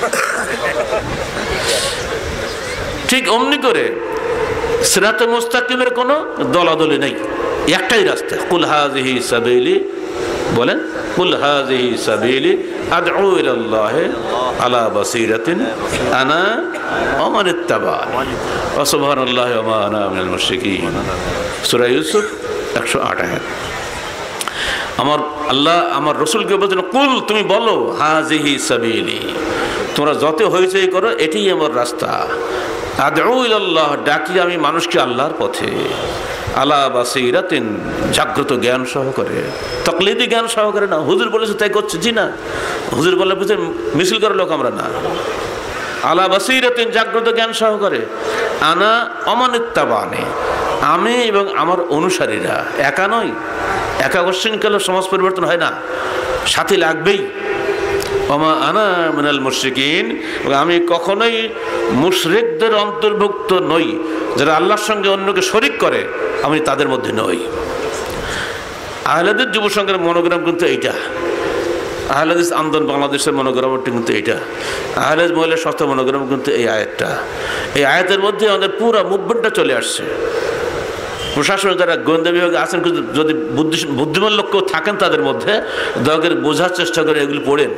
ঠিক অমনি করে সিরাতে মুস্তাকিমের কোনো দলাদলি নেই, একটাই রাস্তা। কুল হাযিহি সাবিলি, বলেন কুল হাযিহি সাবিলি আদউ ইলাল্লাহি আলা বাসীরাতিন আনা ওয়া মান ইত্তাবা'আনি ওয়া সুবহানাল্লাহি ওয়া মা আনা মিনাল মুশরিকিন। সূরা ইউসুফ একশো আট আয়াত। আমার আল্লাহ আমার রাসূলকে বলেন, কুল তুমি বলো, হাযিহি সাবিলি, তোমরা যত হইচই করো এটাই আমার রাস্তা। আদউ ইলাল্লাহ, ডাকি আমি মানুষকে আল্লাহর পথে, আলা বাসীরাতিন, জাগ্রত জ্ঞান সহকারে, তাকলিদি জ্ঞান সহকারে না। হুজুর বলেছে তাই করছে, জি না, হুজুর বলে বুঝে মিছিল করার লোক আমরা না। আলা বাসীরাতিন, জাগ্রত জ্ঞান সহকারে, আনা ওয়া মান ইত্তাবা'আনি, আমি এবং আমার অনুসারীরা। একা নয়, একা অশ্বিনকালে সমাজ পরিবর্তন হয় না, সাথী লাগবেই। ওয়া মা আনা মিনাল মুশরিকিন, আমি কখনোই মুশরিকদের অন্তর্ভুক্ত নই, যারা আল্লাহর সঙ্গে অন্যকে শরিক করে, আমি তাদের মধ্যে নই। আহলে হাদিস যুব সংঘের মনোগ্রাম কিন্তু এইটা, আহলে হাদিস আন্দোলন বাংলাদেশের মনোগ্রামটি কিন্তু এইটা, আহলে হাদিস মহিলা সংস্থা মনোগ্রাম কিন্তু এই আয়াতটা। এই আয়াতের মধ্যে আমাদের পুরো মুভমেন্টটা চলে আসছে। প্রশাসন যারা গোয়েন্দা বিভাগে আছেন, যদি বুদ্ধি বুদ্ধিমান লোক কেউ থাকেন তাদের মধ্যে, দয়া করে বোঝার চেষ্টা করে এগুলি পড়েন।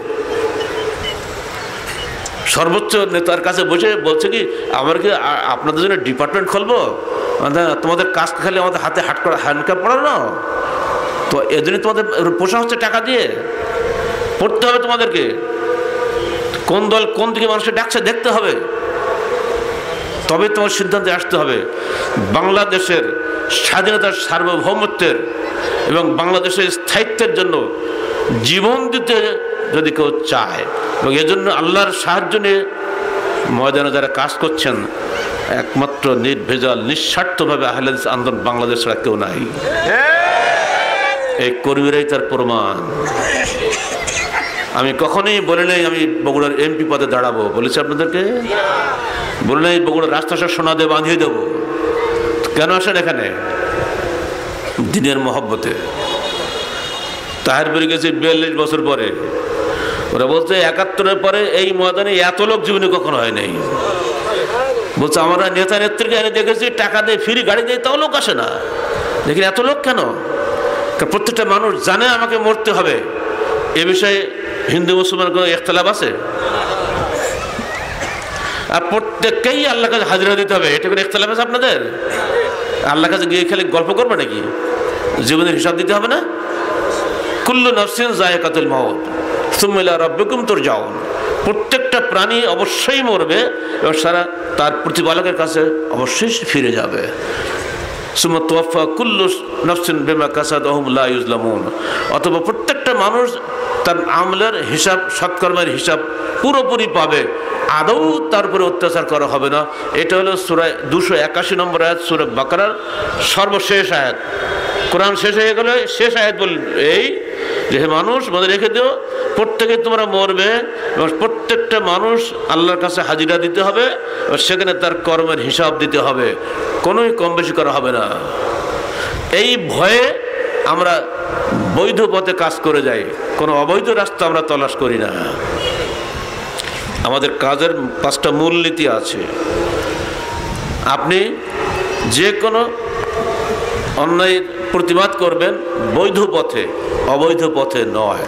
সর্বোচ্চ নেতার কাছে বসে বলছে কি, আমার কি আপনাদের জন্য ডিপার্টমেন্ট খুলবো, তোমাদের কাজ খালি আমাদের হাতে হাট করা হ্যান্ডকাপ পড়ানো, তো এই জন্য তোমাদের পোষা হচ্ছে টাকা দিয়ে, পড়তে হবে তোমাদেরকে, কোন দল কোন দিকে মানুষকে ডাকছে দেখতে হবে, তবে তোমার সিদ্ধান্তে আসতে হবে। বাংলাদেশের স্বাধীনতার সার্বভৌমত্বের এবং বাংলাদেশের স্থায়িত্বের জন্য জীবন দিতে যদি কেউ চায়, এবং এজন্য আল্লাহর সাহায্য নিয়ে ময়দানে যারা কাজ করছেন, একমাত্র নির্ভেজাল নিঃস্বার্থভাবে আহলে হাদিস আন্দোলন বাংলাদেশ ছাড়া কেউ নাই। এই কর্মীরাই তার প্রমাণ। আমি কখনোই বলি নাই আমি বগুড়ার এমপি পদে দাঁড়াবো, বলেছি আপনাদেরকে, বলে নাই বগুড়ার রাস্তা সব সোনা দিয়ে বাঁধিয়ে দেবো। কেন আসেন এখানে? দিনের মহব্বতে। তাহের বেরিয়ে গেছে বিয়াল্লিশ বছর পরে, ওরা বলছে একাত্তরের পরে এই ময়দানে এত লোক জীবনে কখনো হয় নাই। বলছে আমরা নেতা নেত্রীকে এনে দেখেছি টাকা দিয়ে ফ্রি গাড়ি দিয়ে, তাও লোক আসে না। দেখি এত লোক কেন? প্রত্যেকটা মানুষ জানে আমাকে মরতে হবে। এ বিষয়ে হিন্দু মুসলমানের কোনো ইখতিলাফ আছে? আর প্রত্যেককেই আল্লাহর কাছে হাজিরা দিতে হবে, এটা কোনো ইখতিলাফ আছে আপনাদের? আল্লাহর কাছে গিয়ে খালি গল্প করবে নাকি? জীবনের হিসাব দিতে হবে না? কুল্লু নাফসিন যায়কাতুল মাউত সুম্মা ইলা রাব্বিকুম তুরজাউন। প্রত্যেকটা প্রাণী অবশ্যই মরবে এবং সারা তার প্রতিপালকের কাছে অবশ্যই ফিরে যাবে। সুম্মা তুওয়াফা কুল্লু নাফসিন বিমা কাসাবাত ওয়া হুম লা ইউজলামুন। অথবা প্রত্যেকটা মানুষ তার আমলের হিসাব, সৎকর্মের হিসাব পুরোপুরি পাবে, আদৌ তার উপরে অত্যাচার করা হবে না। এটা হলো সূরা দুশো একাশি নম্বর আয়াত, সূরা বাকারার সর্বশেষ আয়াত। কোরআন শেষ হয়ে গেলে শেষ আয়াত বল এই যে হে মানুষ মনে রেখে দিও, প্রত্যেকে তোমরা মরবে এবং প্রত্যেকটা মানুষ আল্লাহর কাছে হাজিরা দিতে হবে এবং সেখানে তার কর্মের হিসাব দিতে হবে, কোনোই কম বেশি করা হবে না। এই ভয়ে আমরা বৈধ পথে কাজ করে যাই, কোনো অবৈধ রাস্তা আমরা তলাশ করি না। আমাদের কাজের পাঁচটা মূলনীতি আছে। আপনি যে কোনো অন্যায় প্রতিবাদ করবেন বৈধ পথে, অবৈধ পথে নয়।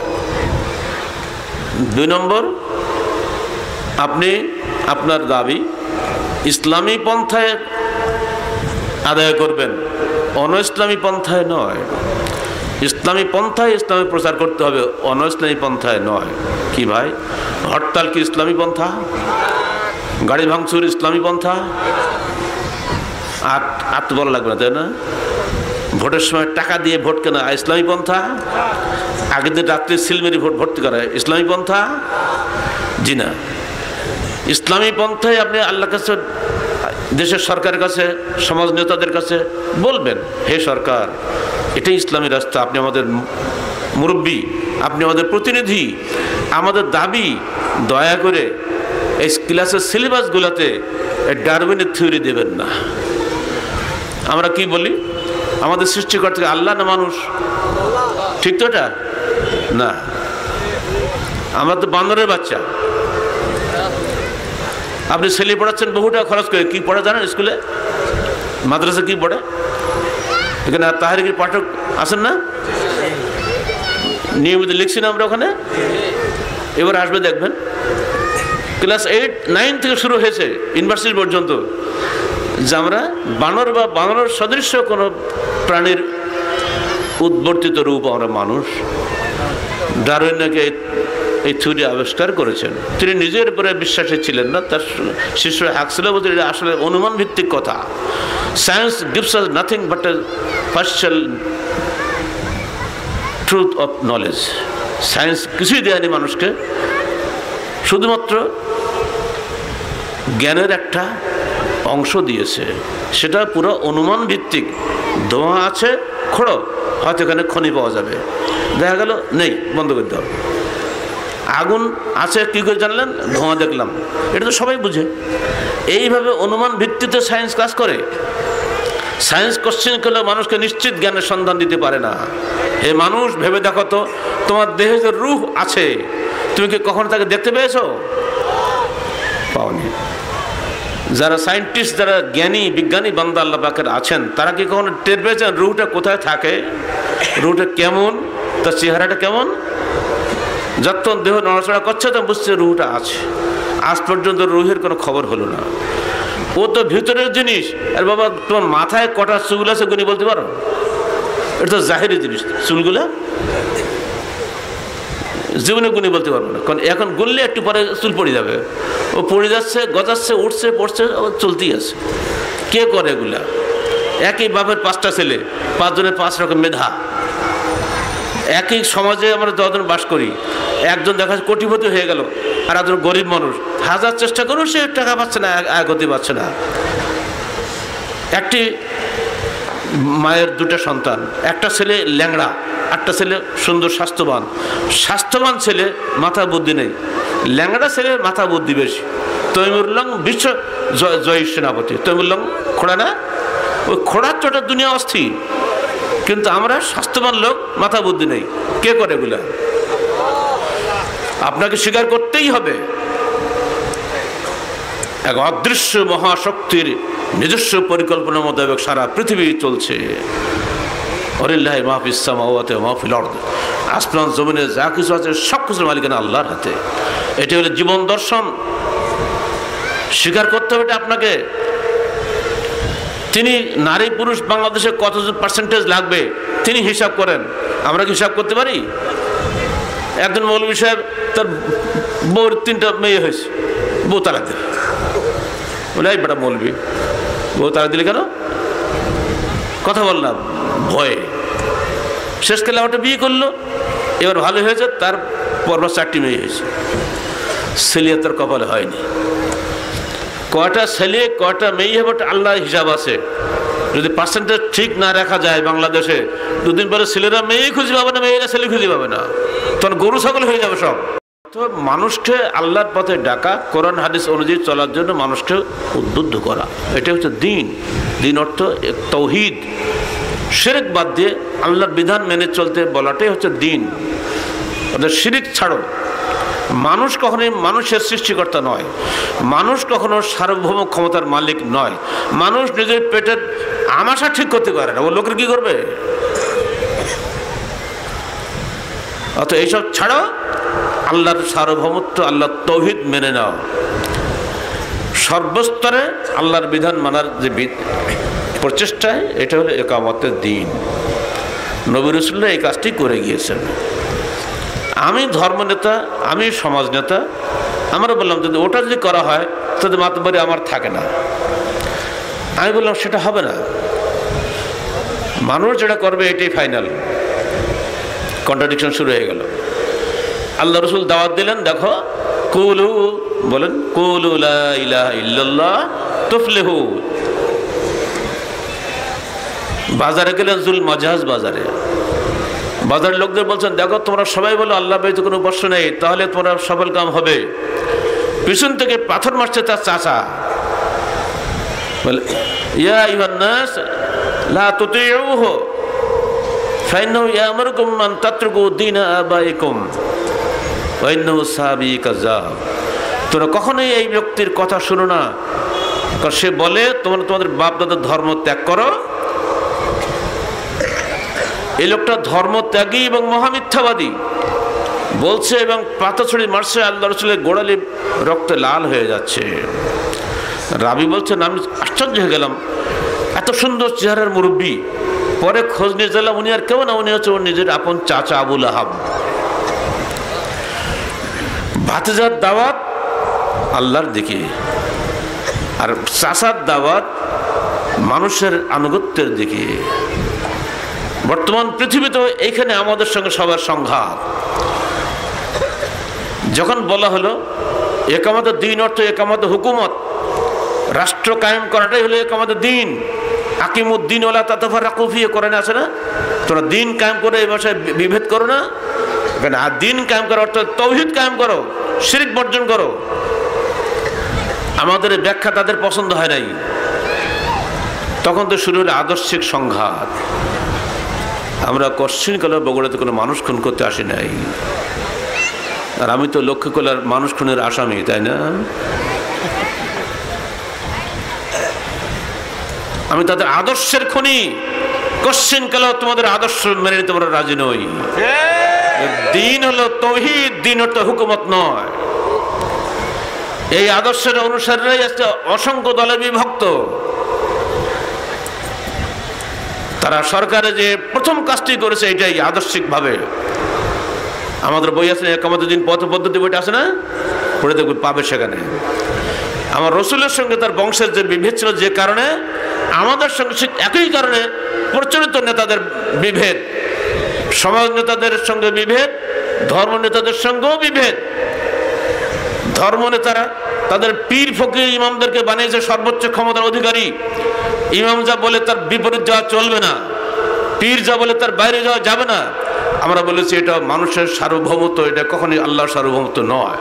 দুই নম্বর, আপনি আপনার দাবি ইসলামী পন্থায় আদায় করবেন, অন ইসলামী পন্থায় নয়। ইসলামী পন্থায় ইসলামী প্রচার করতে হবে, অন ইসলামী পন্থায় নয়। কি ভাই, হরতাল কি ইসলামী পন্থা? গাড়ি ভাঙচুর ইসলামী পন্থা? আট আট বলা লাগবে না, তাই না? ভোটের সময় টাকা দিয়ে ভোট কেনা ইসলামী পন্থা? আগের দিন রাত্রে সিলমেরি ভোট ভর্তি করা ইসলামী পন্থা? জি না। ইসলামী পন্থায় আপনি আল্লাহর কাছে, দেশের সরকারের কাছে, সমাজ নেতাদের কাছে বলবেন, হে সরকার, এটাই ইসলামী রাস্তা, আপনি আমাদের মুরব্বী, আপনি আমাদের প্রতিনিধি, আমাদের দাবি দয়া করে এই ক্লাসের সিলেবাসগুলোতে ডারউইনের থিওরি দেবেন না। আমরা কি বলি, আমাদের সৃষ্টিকর্তা আল্লাহ না মানুষ? ঠিক তো এটা না? আমরা তো বান্দরের বাচ্চা। আপনি ছেলে পড়াচ্ছেন বহু টাকা খরচ করে, কি পড়ে জানেন? স্কুলে মাদ্রাসা কি পড়ে? এখানে তাহরিকের পাঠক আছেন না? নিয়মিত লিখছি না আমরা ওখানে। এবার আসবে দেখবেন, ক্লাস এইট নাইন থেকে শুরু হয়েছে ইউনিভার্সিটি পর্যন্ত, যে আমরা বানর বা বানরের সদৃশ্য কোনো প্রাণীর উদ্বর্তিত রূপ আমরা মানুষ। ডারউইন নাকি এই থিওরি আবিষ্কার করেছেন। তিনি নিজের উপরে বিশ্বাসী ছিলেন না, তার শিষ্য হাক্সলে বলতে এটা আসলে অনুমান ভিত্তিক কথা। Science gives us nothing but a partial truth of knowledge. Science কিছুই দেয়নি মানুষকে, শুধুমাত্র জ্ঞানের একটা অংশ দিয়েছে, সেটা পুরো অনুমান ভিত্তিক। ধোঁয়া আছে, খোঁড়ো, হয়তো এখানে খনি পাওয়া যাবে, দেখা গেল নেই, বন্ধ করতে হবে। আগুন আছে, কী করে জানলেন? ধোঁয়া দেখলাম, এটা তো সবাই বুঝে। এইভাবে অনুমান ভিত্তিতে সায়েন্স কাজ করে। সায়েন্স কোশ্চেন করলে মানুষকে নিশ্চিত জ্ঞানের সন্ধান দিতে পারে না। হে মানুষ, ভেবে দেখো তো, তোমার দেহে যে রূহ আছে, তুমি কি কখনো তাকে দেখতে পেয়েছো? পাওনি। যারা সায়েন্টিস্ট, যারা জ্ঞানী বিজ্ঞানী বান্দা আল্লাহ পাকের আছেন, তারা কি কখনো টের পেয়েছেন রূহটা কোথায় থাকে, রূহটা কেমন, তার চেহারাটা কেমন? যখন দেহ নড়াচড়া করছে তখন বুঝছে রূহটা আছে। আজ পর্যন্ত রূহের কোনো খবর হলো না। ও তো ভিতরের জিনিস। আর বাবা, তোমার মাথায় কটা চুল আছে গুনি বলতে পারো? এটা তো জাহেরি জিনিস, চুলগুলা জীবনে গুনি বলতে পারবো না, কারণ এখন গুনলে একটু পরে চুল পড়ে যাবে। ও পড়ে যাচ্ছে, গজাচ্ছে, উঠছে, পড়ছে, ও চলতেই আছে। কে করে এগুলা? একই বাপের পাঁচটা ছেলে, পাঁচজনের পাঁচ রকম মেধা। একই সমাজে আমরা যতজন বাস করি, একজন দেখা যাচ্ছে কোটিপতি হয়ে গেল, আর একজন গরিব মানুষ, হাজার চেষ্টা করেও সে টাকা পাচ্ছে না, আয় করতে পারছে না। একটি মায়ের দুটা সন্তান, একটা ছেলে ল্যাংড়া, একটা ছেলে সুন্দর স্বাস্থ্যবান। স্বাস্থ্যবান ছেলে মাথা বুদ্ধি নেই, ল্যাংড়া ছেলের মাথা বুদ্ধি বেশি। তৈমুরলং বিশ্ব জয় জয় সেনাপতি, তৈমুরলং খোড়া না? ওই খোড়ার চোটা দুনিয়া অস্থির, কিন্তু আমরা স্বাস্থ্যবান লোক, মাথা বুদ্ধি নেই। কে করে এগুলা? আপনাকে স্বীকার করতেই হবে। এক অদৃশ্য মহাশক্তির নিজস্ব পরিকল্পনা মোতাবেক সারা পৃথিবী চলছে। ওয়ালিল্লাহি মা ফিস সামাওয়াতি ওয়া মা ফিল আরদ, আসমান জমিনে যা কিছু আছে সব কিছুর মালিকানা আল্লাহর হাতে। এটি হলো জীবন দর্শন, স্বীকার করতে হবে এটা আপনাকে। তিনি নারী পুরুষ বাংলাদেশে কত পার্সেন্টেজ লাগবে তিনি হিসাব করেন, আমরা কি হিসাব করতে পারি? একজন মৌলভী সাহেব তার বউর তিনটা মেয়ে হয়েছে, বউ তালাক দিল, বলে এই বেটা মৌলভী বউ তালাক দিলে কেন? কথা বললাম ভয়ে। শেষকালে ওটা বিয়ে করলো, এবার ভালো হয়েছে, তার পরপর চারটি মেয়ে হয়েছে। ছেলে তার কপালে হয়নি। কয়টা ছেলে কয়টা মেয়ে হবে আল্লাহর হিসাব আছে। যদি পার্সেন্টেজ ঠিক না রাখা যায় বাংলাদেশে, দুদিন পরে ছেলেরা মেয়ে খুঁজে পাবে না, মেয়েরা ছেলে খুঁজে পাবে না, তখন গরু ছাগল হয়ে যাবে সব। তো মানুষকে আল্লাহর পথে ডাকা, কোরআন হাদিস অনুযায়ী চলার জন্য মানুষকে উদ্বুদ্ধ করা, এটা হচ্ছে দিন। দিন অর্থ তাওহীদ, শিরক বাদ দিয়ে আল্লাহর বিধান মেনে চলতে বলাটাই হচ্ছে দিন। ওদের শিরক ছাড়ো। মানুষ কখনোই মানুষের সৃষ্টিকর্তা নয়, মানুষ কখনো সার্বভৌম ক্ষমতার মালিক নয়। মানুষ নিজের পেটের আমাশা ঠিক করতে পারে না, ও লোকের কি করবে? অত এইসব ছাড়ো, আল্লাহর সার্বভৌমত্ব, আল্লাহর তাওহীদ মেনে নাও। সর্বস্তরে আল্লাহর বিধান মানার যে প্রচেষ্টায়, এটা হলো ইকামতের দিন। নবী রাসূলুল্লাহ এই কাজটি করে গিয়েছেন। আমি ধর্মনেতা, আমি সমাজ নেতা, আমরা বললাম যদি ওটা যদি করা হয় তাহলে মাতবারি আমার থাকে না। আমি বললাম সেটা হবে না, মানুষ যেটা করবে এটাই ফাইনাল। কন্ট্রাডিকশন শুরু হয়ে গেল। আল্লাহ রাসূল দাওয়াত দিলেন, দেখো কুলু, বলেন কুলু লা ইলাহা ইল্লাল্লাহ তুফলিহু। বাজারে গেলেন, জুল মাজাজ বাজারে, বাজারের লোকদের বলছেন দেখো তোমরা সবাই বলো আল্লাহ ব্যতীত কোনো উপাস্য নেই, তাহলে তোমরা সফল কাম হবে। পিছন থেকে পাথর মারছে তার চাচা, বলে ইয়া আইয়ুহান নাস লা তুতিউহু ফাইন্নাহু ইয়ামুরুকুম আন তাতরুকু দীনা আবাইকুম ওয়া ইন্নাহু সাবী কাযাব। তোমরা কখনোই এই ব্যক্তির কথা শুনো না, কারণ সে বলে তোমরা তোমাদের বাপ দাদার ধর্ম ত্যাগ করো। এই লোকটা ধর্ম ত্যাগী এবং মহামিথ্যাবাদী বলছে এবং পাতা ছড়ি মারছে, আল্লাহ রাসূলের গোড়ালি রক্তে লাল হয়ে যাচ্ছে। রাবি বলছেন আমি আশ্চর্য হয়ে গেলাম, এত সুন্দর চেহারার মুরব্বী। পরে খোঁজ নিয়ে গেলাম উনি আর কেউ না, উনি হচ্ছে ওর নিজের আপন চাচা আবু লাহাব। ভাতিজার দাওয়াত আল্লাহর দিকে, আর চাচার দাওয়াত মানুষের আনুগত্যের দিকে। বর্তমান পৃথিবীতে এইখানে আমাদের সঙ্গে সবার সংঘাত। যখন বলা হলো একামত দিন অর্থ একামত হুকুমত, রাষ্ট্র কায়েম করাটাই হলো একামত দিন। আকিমুদ্দিন ওয়ালা তাতাফাররাকু ফিহি, কোরআনে আছে না? তোমরা দিন কায়েম করে এই ভাষায় বিভেদ করো না। আর দিন কায়েম করা অর্থ তাওহীদ কায়েম করো, শিরক বর্জন করো। আমাদের ব্যাখ্যা তাদের পছন্দ হয় নাই, তখন তো শুরু হলো আদর্শিক সংঘাত। আমরা কোশ্চিন কালে বগুড়াতে কোনো মানুষ খুন করতে আসি নাই, আর আমি তো লক্ষ্য করলাম মানুষ খুনের আসামি, তাই না? আমি তাদের আদর্শের খুনি। কোশ্চিন কালে তোমাদের আদর্শ মেনে নিতে আমরা রাজি নই। দিন হলো তাওহীদ, দিন হলো হুকুমত নয়। এই আদর্শের অনুসারীরাই আজকে অসংখ্য দলে বিভক্ত। তারা সরকারে যে প্রথম কাজটি করেছে এটাই আদর্শিকভাবে। আমাদের বই আছে একামতের দিন পথ পদ্ধতি, বইটা আছে না? পড়ে দেখবে, পাবে সেখানে। আমার রসুলের সঙ্গে তার বংশের যে বিভেদ ছিল, যে কারণে আমাদের সঙ্গে একই কারণে প্রচলিত নেতাদের বিভেদ, সমাজ নেতাদের সঙ্গে বিভেদ, ধর্ম নেতাদের সঙ্গেও বিভেদ। ধর্ম নেতারা তাদের পীর ফকির ইমামদেরকে বানিয়েছে সর্বোচ্চ ক্ষমতার অধিকারী। ইমাম যা বলে তার বিপরীত যাওয়া চলবে না, পীর যা বলে তার বাইরে যাওয়া যাবে না। আমরা বলেছি এটা মানুষের সার্বভৌমত্ব, এটা কখনোই আল্লাহর সার্বভৌমত্ব নয়।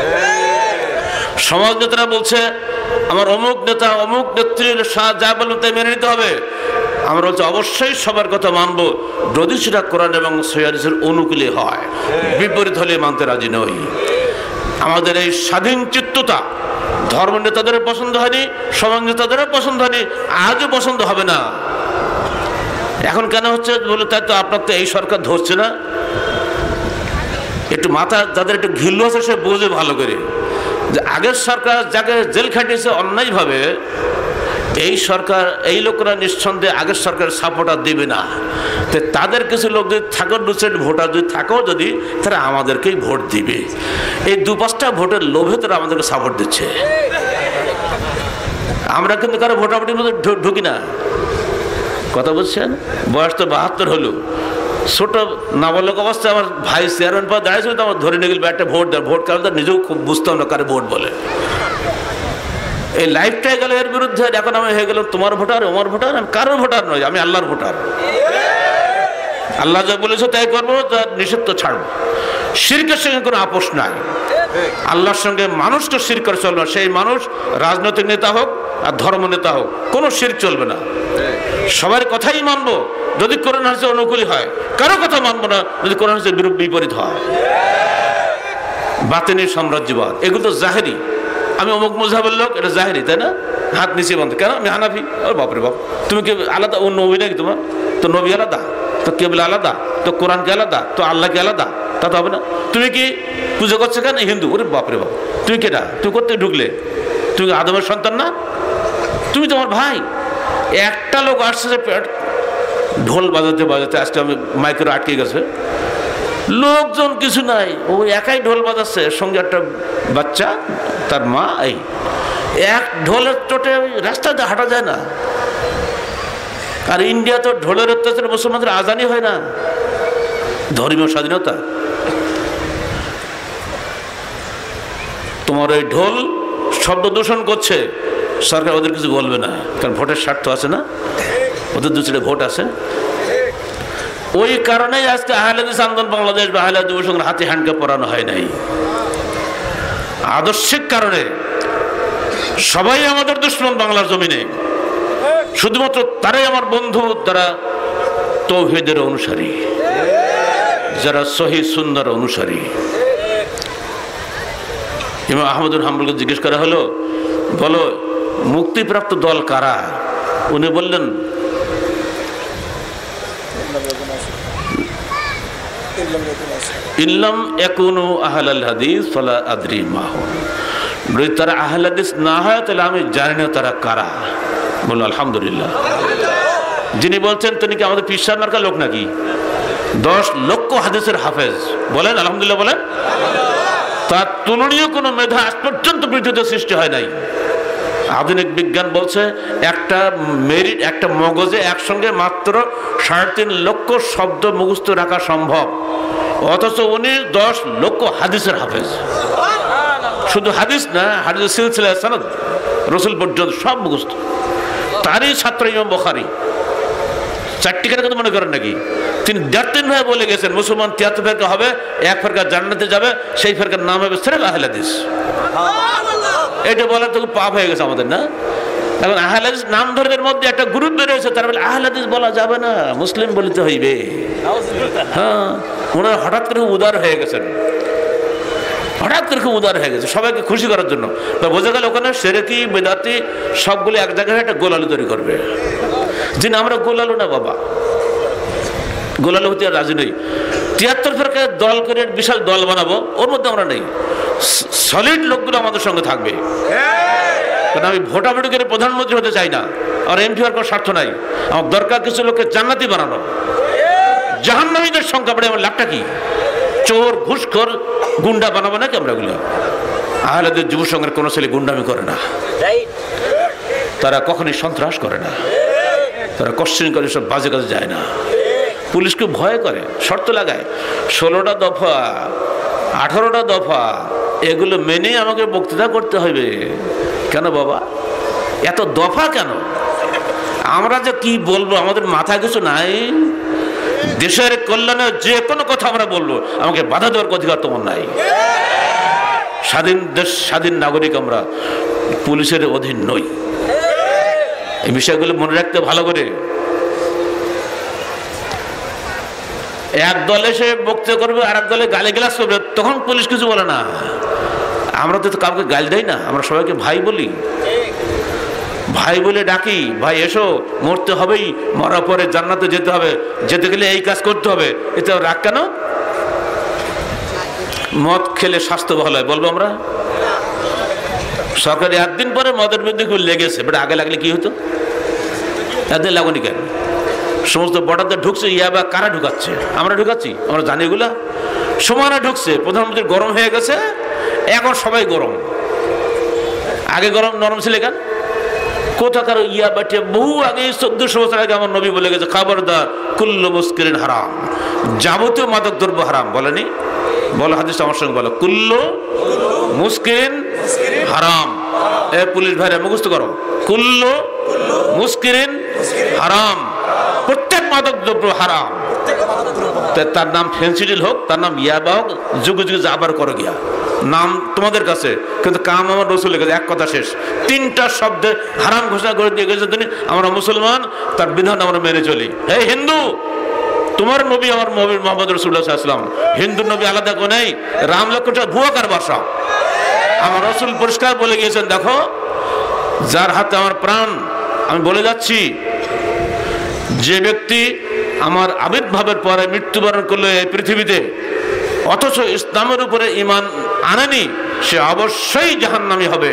সমাজ নেতারা বলছে আমার অমুক নেতা অমুক নেত্রীর যা বলবেন তাই মেনে নিতে হবে। আমরা বলছি অবশ্যই সবার কথা মানব, যদি সেটা কোরআন এবং সহিহ হাদিসের অনুকূলে হয়, বিপরীত হলে মানতে রাজি নই। আমাদের এই স্বাধীন চিত্ততা, ধর্ম নেতাদের পছন্দ হয়নি, সমাজ নেতাদেরও পছন্দ হয়নি, আজও পছন্দ হবে না। এখন কেন হচ্ছে বলে, তাই তো আপনার তো এই সরকার ধরছে না। একটু মাথা যাদের একটু ঘিল্লু আছে সে বোঝে ভালো করে যে আগের সরকার যাকে জেল খাটিয়েছে অন্যায়ভাবে, এই সরকার এই লোকরা নিঃসন্দেহে আগের সরকারের সাপোর্টার দেবে না। তো তাদের কিছু লোক যদি থাকো, দু সেট ভোটার যদি থাকো, যদি তারা আমাদেরকেই ভোট দিবে। এই দু পাঁচটা ভোটের লোভে তারা আমাদেরকে সাপোর্ট দিচ্ছে। আমরা কিন্তু কারো ভোটাভুটির মধ্যে ঢুকি না। কথা বলছেন? বয়স তো বাহাত্তর হলো, ছোট নাবালক অবস্থায় আমার ভাই চেয়ারম্যান পদ দাঁড়িয়েছিল, তো আমার ধরে নিয়ে গেল একটা ভোট দেয়। ভোট কারণ নিজেও খুব বুঝতাম না কারে ভোট বলে। এই লাইফটাই গেল এর বিরুদ্ধে। এখন আমি হয়ে গেলাম তোমার ভোটার, আমার ভোটার। আমি কারোর ভোটার নয়, আমি আল্লাহর ভোটার। আল্লাহ যা বলেছে তাই করবো, তার নিষেধ তো ছাড়বো। শিরকের সঙ্গে কোনো আপোষ নাই। আল্লাহর সঙ্গে মানুষকে শিরক করে চলবে না। সেই মানুষ রাজনৈতিক নেতা হোক আর ধর্ম নেতা হোক, কোনো শিরক চলবে না। সবার কথাই মানবো যদি কোরআন হাদিসের অনুকূলই হয়, কারো কথা মানবো না যদি কোরআন হাদিসের বিপরীত হয়। বাতিনি সাম্রাজ্যবাদ এগুলো তো জাহেরি। আমি অমুক মযহাবের লোক, এটা জাহেরি, তাই না? হাত নিচে বন্ধ। কেন? আমি হানাফি। ও বাপরে বাপ, তুমি কি আলাদা? ও নবী নাকি তোমার? তো নবী আলাদা, তো কেবল আলাদা, তো কোরআন কে আলাদা, তো আল্লাহ কে আলাদা, তা তো হবে না। তুমি কি পুজো করছো কেন? হিন্দু। ওরে বাপরে বাপ, তুমি কেটা? তুমি করতে ঢুকলে? তুমি আদমের সন্তান না? তুমি তোমার ভাই। একটা লোক আসছে যে ঢোল বাজাতে বাজাতে, আজকে আমি মাইক্রো আটকে গেছে, লোকজন কিছু নাই, ও একাই ঢোল বাজাচ্ছে, সঙ্গে একটা বাচ্চা, তার মা। এই এক ঢোলের চোটে রাস্তাতে হাঁটা যায় না। আর ইন্ডিয়া তো ঢোলের অত্যাচারে মুসলমানদের আজানি হয় না। ধর্মীয় স্বাধীনতা। তোমার ওই ঢোল শব্দ দূষণ করছে, সরকার ওদের কিছু বলবে না, কারণ ভোটের স্বার্থ আছে না, ওদের দু চারটে ভোট আছে। ওই কারণেই আজকে আহলে হাদিস আন্দোলন বাংলাদেশ বা আহলে হাদিস যুবসংঘের হাতে হ্যান্ডকে পরানো হয় নাই। আদর্শিক কারণে সবাই আমাদের দুশমন বাংলার জমিনে, শুধুমাত্র তারাই আমার বন্ধু যারা তাওহীদের অনুসারী, যারা সহিহ সুন্নাহর অনুসারী। ইমাম আহমদুল হাম্বলকে জিজ্ঞেস করা হলো, বলো মুক্তিপ্রাপ্ত দল কারা? উনি বললেন ইল্লাম ইয়াকুনু আহলাল হাদিস ফালা আদরি মা হুম। যদি তারা আহলে হাদিস না হয় তাহলে আমি জানি না তারা কারা। বলল আলহামদুলিল্লাহ। যিনি বলছেন তিনি কি আমাদের পীর সাহেব মার্কা লোক নাকি? দশ লক্ষ হাদিসের হাফেজ। বলেন আলহামদুলিল্লাহ, বলেন। তার তুলনীয় কোনো মেধা আজ পর্যন্ত পৃথিবীতে সৃষ্টি হয় নাই। আধুনিক বিজ্ঞান বলছে একটা মেরিট, একটা মগজে একসঙ্গে মাত্র সাড়ে তিন লক্ষ শব্দ মুখস্থ রাখা সম্ভব, অথচ উনি দশ লক্ষ হাদিসের হাফেজ। শুধু হাদিস না, হাদিসের সিলসিলা সনদ রসুল পর্যন্ত সব মুখস্থ। তারই ছাত্র ইমাম বুখারী। চারটি কথা মনে করেন নাকি? তিনি দেড় তিন ভাই বলে গেছেন মুসলমান তিয়াত্তর ফেরকা হবে, এক ফেরকা জান্নাতে যাবে, সেই ফেরকার নাম হবে সিরাত আহলে হাদিস। এটা বলার তো পাপ হয়ে গেছে আমাদের, না? এখন আহলে হাদিস নাম ধর্মের মধ্যে একটা গ্রুপ বেরিয়েছে, তার বলে আহলে হাদিস বলা যাবে না, মুসলিম বলিতে হইবে। হ্যাঁ, ওনারা হঠাৎ করে উদার হয়ে গেছেন, হঠাৎ করে খুব উদার হয়ে গেছে সবাইকে খুশি করার জন্য। তো বোঝা গেল ওখানে শিরকি বিদআতি সবগুলো এক জায়গায় একটা গোলালু তৈরি করবে। যিনি আমরা গোলালু না বাবা, গোলালু হতে আর রাজি নই। তিয়াত্তর ফেরকে দল করে বিশাল দল বানাবো, ওর মধ্যে আমরা নেই। সলিড লোকগুলো আমাদের সঙ্গে থাকবে। কারণ আমি ভোটাভুটি করে প্রধানমন্ত্রী হতে চাই না, আর এমপি হওয়ার কোনো স্বার্থ নাই। আমার দরকার কিছু লোককে জান্নাতি বানানো। জাহান্নামীদের সংখ্যা বাড়ে আমার লাভটা কি? চোর, ঘুষখোর, গুন্ডা বানাবো নাকি আমরা? ওগুলো আহলে হাদিস যুব সংঘের কোনো ছেলে গুন্ডামি করে না, তারা কখনই সন্ত্রাস করে না, তারা কোশ্চেন করে সব বাজে কাজে যায় না, পুলিশকে ভয় করে, শর্ত লাগায়। ষোলোটা দফা, আঠারোটা দফা, এগুলো মেনে আমাকে বক্তৃতা করতে হবে। কেন বাবা এত দফা কেন? আমরা যে কি বলবো আমাদের মাথায় কিছু নাই? দেশের কল্যাণে যে কোনো কথা আমরা বলবো, আমাকে বাধা দেওয়ার অধিকার তোমার নাই। স্বাধীন দেশ, স্বাধীন নাগরিক আমরা, পুলিশের অধীন নই। এই বিষয়গুলো মনে রাখতে ভালো করে। এক দলে সে বক্তৃতা করবে, আর এক দলে গালিগালাজ করবে, তখন পুলিশ কিছু বলে না। আমরা তো কাউকে গাল দেই না, আমরা সবাইকে ভাই বলি, ভাই বলে ডাকি, ভাই এসো, মরতে হবেই, মরার পরে জান্নাতে যেতে হবে, যেতে গেলে এই কাজ করতে হবে। এতে রাগ কেন? মদ খেলে স্বাস্থ্য ভালো হয় বলবো আমরা? সরকারি একদিন পরে মদের বিরুদ্ধে লেগেছে, বাট আগে লাগলে কি হতো? একদিন লাগনি কেন? সমস্ত বর্ডারদের ঢুকছে, ইয়াবা কারা ঢুকাচ্ছে? আমরা ঢুকাচ্ছি, আমরা জানি এগুলা। সমানে ঢুকছে, প্রধানমন্ত্রী গরম হয়ে গেছে, এখন সবাই গরম। আগে গরম নরম ছিল কেন? কোথাকার ইয়া বাটিয়া বহু আগে, চোদ্দশো বছর আগে আমার নবী বলে গেছে, খবরদার কুল্লু মুস্কিরিন হারাম, যাবতীয় মাদক দ্রব্য হারাম। বলেনি? বলো হাদিস আমার সঙ্গে বলো, কুল্লু মুস্কিরিন হারাম। এ পুলিশ ভাইরা মুখস্থ করো, কুল্লু মুস্কিরিন হারাম, প্রত্যেক মাদক দ্রব্য হারাম। তার নাম ফেন্সিডিল হোক, তার নাম ইয়াবা হোক, যুগে যুগে আবার করো গিয়া নাম তোমাদের কাছে, কিন্তু কাম আমার রসুলের কাছে। এক কথা শেষ। তিনটা শব্দে হারাম ঘোষণা করে দিয়ে গেছে তিনি। আমরা মুসলমান, তার বিধান আমরা মেনে চলি। হে হিন্দু, তোমার নবী আমার নবী মোহাম্মদ রাসূলুল্লাহ সাল্লাল্লাহু আলাইহি ওয়াসাল্লাম, হিন্দু নবী আলাদা কেউ নেই। রাম লক্ষ্মণটা ভুয়াকার ভাষা। আমার রসুল পরিষ্কার বলে গিয়েছেন, দেখো যার হাতে আমার প্রাণ, আমি বলে যাচ্ছি, যে ব্যক্তি আমার আবির্ভাবের পরে মৃত্যুবরণ করলো এই পৃথিবীতে, অথচ ইসলামের উপরে ঈমান আনেনি, সে অবশ্যই জাহান্নামী হবে।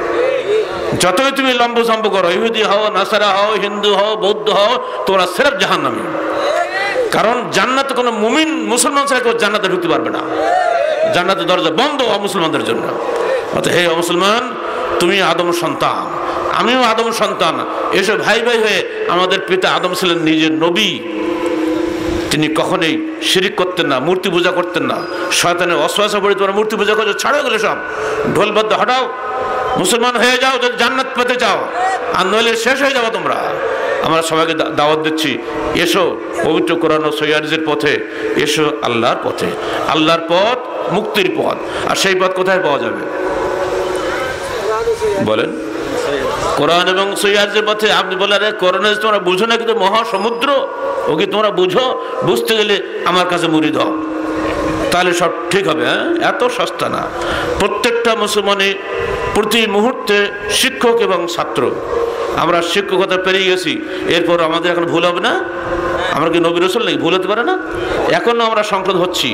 যতই তুমি লম্বজম্ব করো, ইহুদি হও, নাসারা হও, হিন্দু হও, বৌদ্ধ হও, তোমরা সিরফ জাহান্নামী। কারণ জান্নাতে কোনো মুমিন মুসলমান ছাড়া কেউ জান্নাতে ঢুকতে পারবে না। জান্নাতের দরজা বন্ধ অমুসলমানদের জন্য। অর্থাৎ হে অমুসলমান, তুমি আদম সন্তান, আমিও আদম সন্তান। এসে ভাই ভাই হয়ে, আমাদের পিতা আদম ছিলেন নিজের নবী, তিনি কখনোই শিরিক করতেন না, মূর্তি পূজা করতেন না। শয়তানের অশ্বাসা পড়ে তোমরা মূর্তি পূজা করছো, ছাড়ো গেলে সব ঢোলবাদ্য হটাও, মুসলমান হয়ে যাও যদি জান্নাত পেতে চাও, আর নইলে শেষ হয়ে যাবো তোমরা। আমরা সবাইকে দাওয়াত দিচ্ছি, এসো পবিত্র কোরআন ও সহিহ হাদিসের পথে, এসো আল্লাহর পথে। আল্লাহর পথ মুক্তির পথ। আর সেই পথ কোথায় পাওয়া যাবে বলেন? কোরআন এবং সহিহ হাদিসের পথে। আপনি বলেন কোরআন হাদিস তোমরা বুঝো না, কিন্তু মহাসমুদ্র, ও কি তোমরা বুঝো? বুঝতে গেলে আমার কাছে মুড়ি দাও, তাহলে সব ঠিক হবে। হ্যাঁ, এত সস্তা না। প্রত্যেকটা মুসলমানে প্রতি মুহূর্তে শিক্ষক এবং ছাত্র। আমরা শিক্ষকতা পেরিয়ে গেছি, এরপর আমাদের এখন ভুল হবে না? আমরা কি নবী রাসূল নাকি? ভুল হতে পারে না? এখনো আমরা সংক্রান্ত হচ্ছি,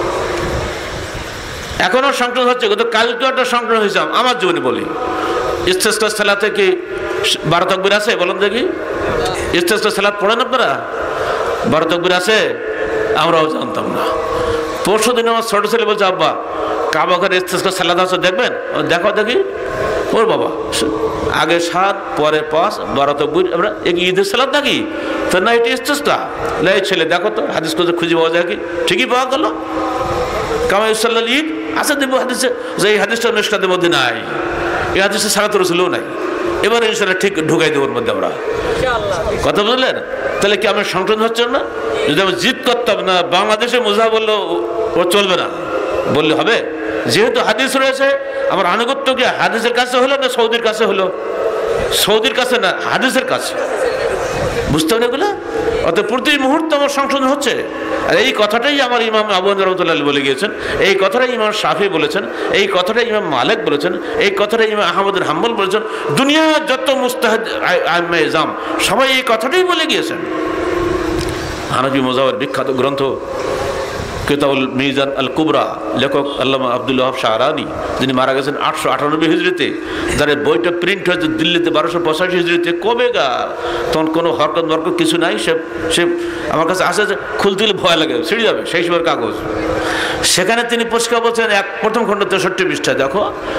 এখনো সংক্রান্ত হচ্ছে। কিন্তু কালকে একটা সংক্রান্ত হয়েছিলাম আমার জীবনে। বলি, ইস্তেসকা সালাতে কি বারো তাকবীর আছে? বলুন দেখি, ইস্তেসকা সালাত পড়েন আপনারা? বারো তাকবীর আছে? আমরাও জানতাম না। পরশু দিন আমার ছোট ছেলে বলছে, আব্বা কাবা ঘরে ইস্তেসকা সালাত আছে, দেখবেন? দেখো দেখি। ওর বাবা, আগে সাত পরে পাঁচ, বারো তাকবীর, আমরা ঈদের সালাত নাকি? তো না, এটি ইস্তেসকা। লাই ছেলে দেখো তো হাদিস কোথায় খুঁজে পাওয়া যায় কি? ঠিকই পাওয়া গেল। কামা ইসাল্লাল ঈদ আছে, দেবো হাদিসে যে এই হাদিসটা মিশকাতের মধ্যে নাই, এই হাদিসে সালাত রাসূলও নাই। এবার ইনশাআল্লাহ ঠিক ঢুকাই দেবো ওর মধ্যে আমরা। কথা বুঝলেন? তাহলে কি আমরা সংশোধন হচ্ছেন না? যদি আমি জিদ করতাম না, বাংলাদেশে মুজা বললো ও চলবে না, বললে হবে? যেহেতু হাদিস রয়েছে, আমার আনুগত্য কি হাদিসের কাছে হলো না সৌদির কাছে হলো? সৌদির কাছে না, হাদিসের কাছে। বুঝতে হবে এগুলো? অর্থাৎ প্রতি মুহূর্তে আমার সংশোধন হচ্ছে। আর এই কথাটাই আমার ইমাম আবু হানিফা রাহমাতুল্লাহ আলাইহি বলে গিয়েছেন, এই কথাটাই ইমাম শাফি বলেছেন, এই কথাটাই ইমাম মালিক বলেছেন, এই কথাটাই ইমাম আহমদ বিন হাম্বল বলেছেন। দুনিয়ার যত মুজতাহিদ আইম্মা ইজাম সবাই এই কথাটাই বলে গিয়েছেন। হানাফি মাযহাবের বিখ্যাত গ্রন্থ কিতাবুল মিজান আল কুবরা, লেখক আল্লামা আব্দুল ওয়াহাব শাহরানি, যিনি মারা গেছেন আটশো আটানব্বই হিজরিতে, যার বইটা প্রিন্ট হয়েছে দিল্লিতে বারোশো পঁচাশি হিজরিতে। কবে গা? তখন কোনো হরকত মরকত কিছু নাই। সে সে আমার কাছে আসে, খুলতে গেলে ভয় লাগে, ছিঁড়ে যাবে সেই সময়ের কাগজ। সেখানে তিনি পরিষ্কার বলছেন, এক প্রথম খণ্ড তেষট্টি পৃষ্ঠা দেখো,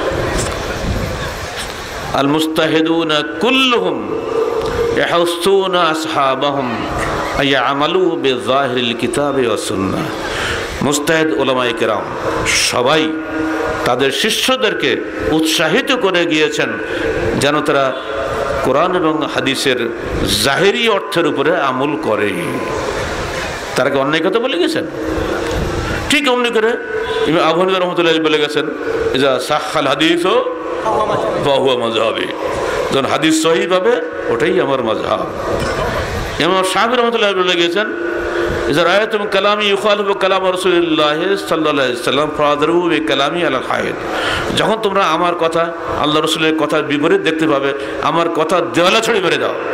আল মুস্তাহিদুনা কুল্লুহুম ইয়াহুসুনা আসহাবাহুম আইয়ামালু বিযাহিরিল কিতাবি ওয়াস সুন্নাহ। মুস্তাহিদ উলামায়ে কেরাম সবাই তাদের শিষ্যদেরকে উৎসাহিত করে গিয়েছেন যেন তারা কোরআন এবং হাদিসের জাহেরি অর্থের উপরে আমল করে। তারা কি অন্যায় কথা বলে গেছেন? ঠিক অমনি করে ইমাম আবু হানিফা রাহমাতুল্লাহ আলাইহি বলে গেছেন, ইজা সাহহাল হাদিসু ফাহুয়া মাযহাবি। যখন হাদিস সহিহ পাবে ওটাই আমার মাযহাব। ইমাম শাফি রাহমাতুল্লাহ আলাইহি বলে গেছেন, ইযা রাআইতুম কালামি ইউখালিফু কালাম রাসূলিল্লাহ সাল্লাল্লাহু আলাইহি ওয়াসাল্লাম ফাদরু বিকালামি আলাল হাইদ, যখন তোমরা আমার কথা আল্লাহ রাসূলের কথার বিপরীত দেখতে পাবে, আমার কথা দেওয়ালে ছড়ি মেরে দাও।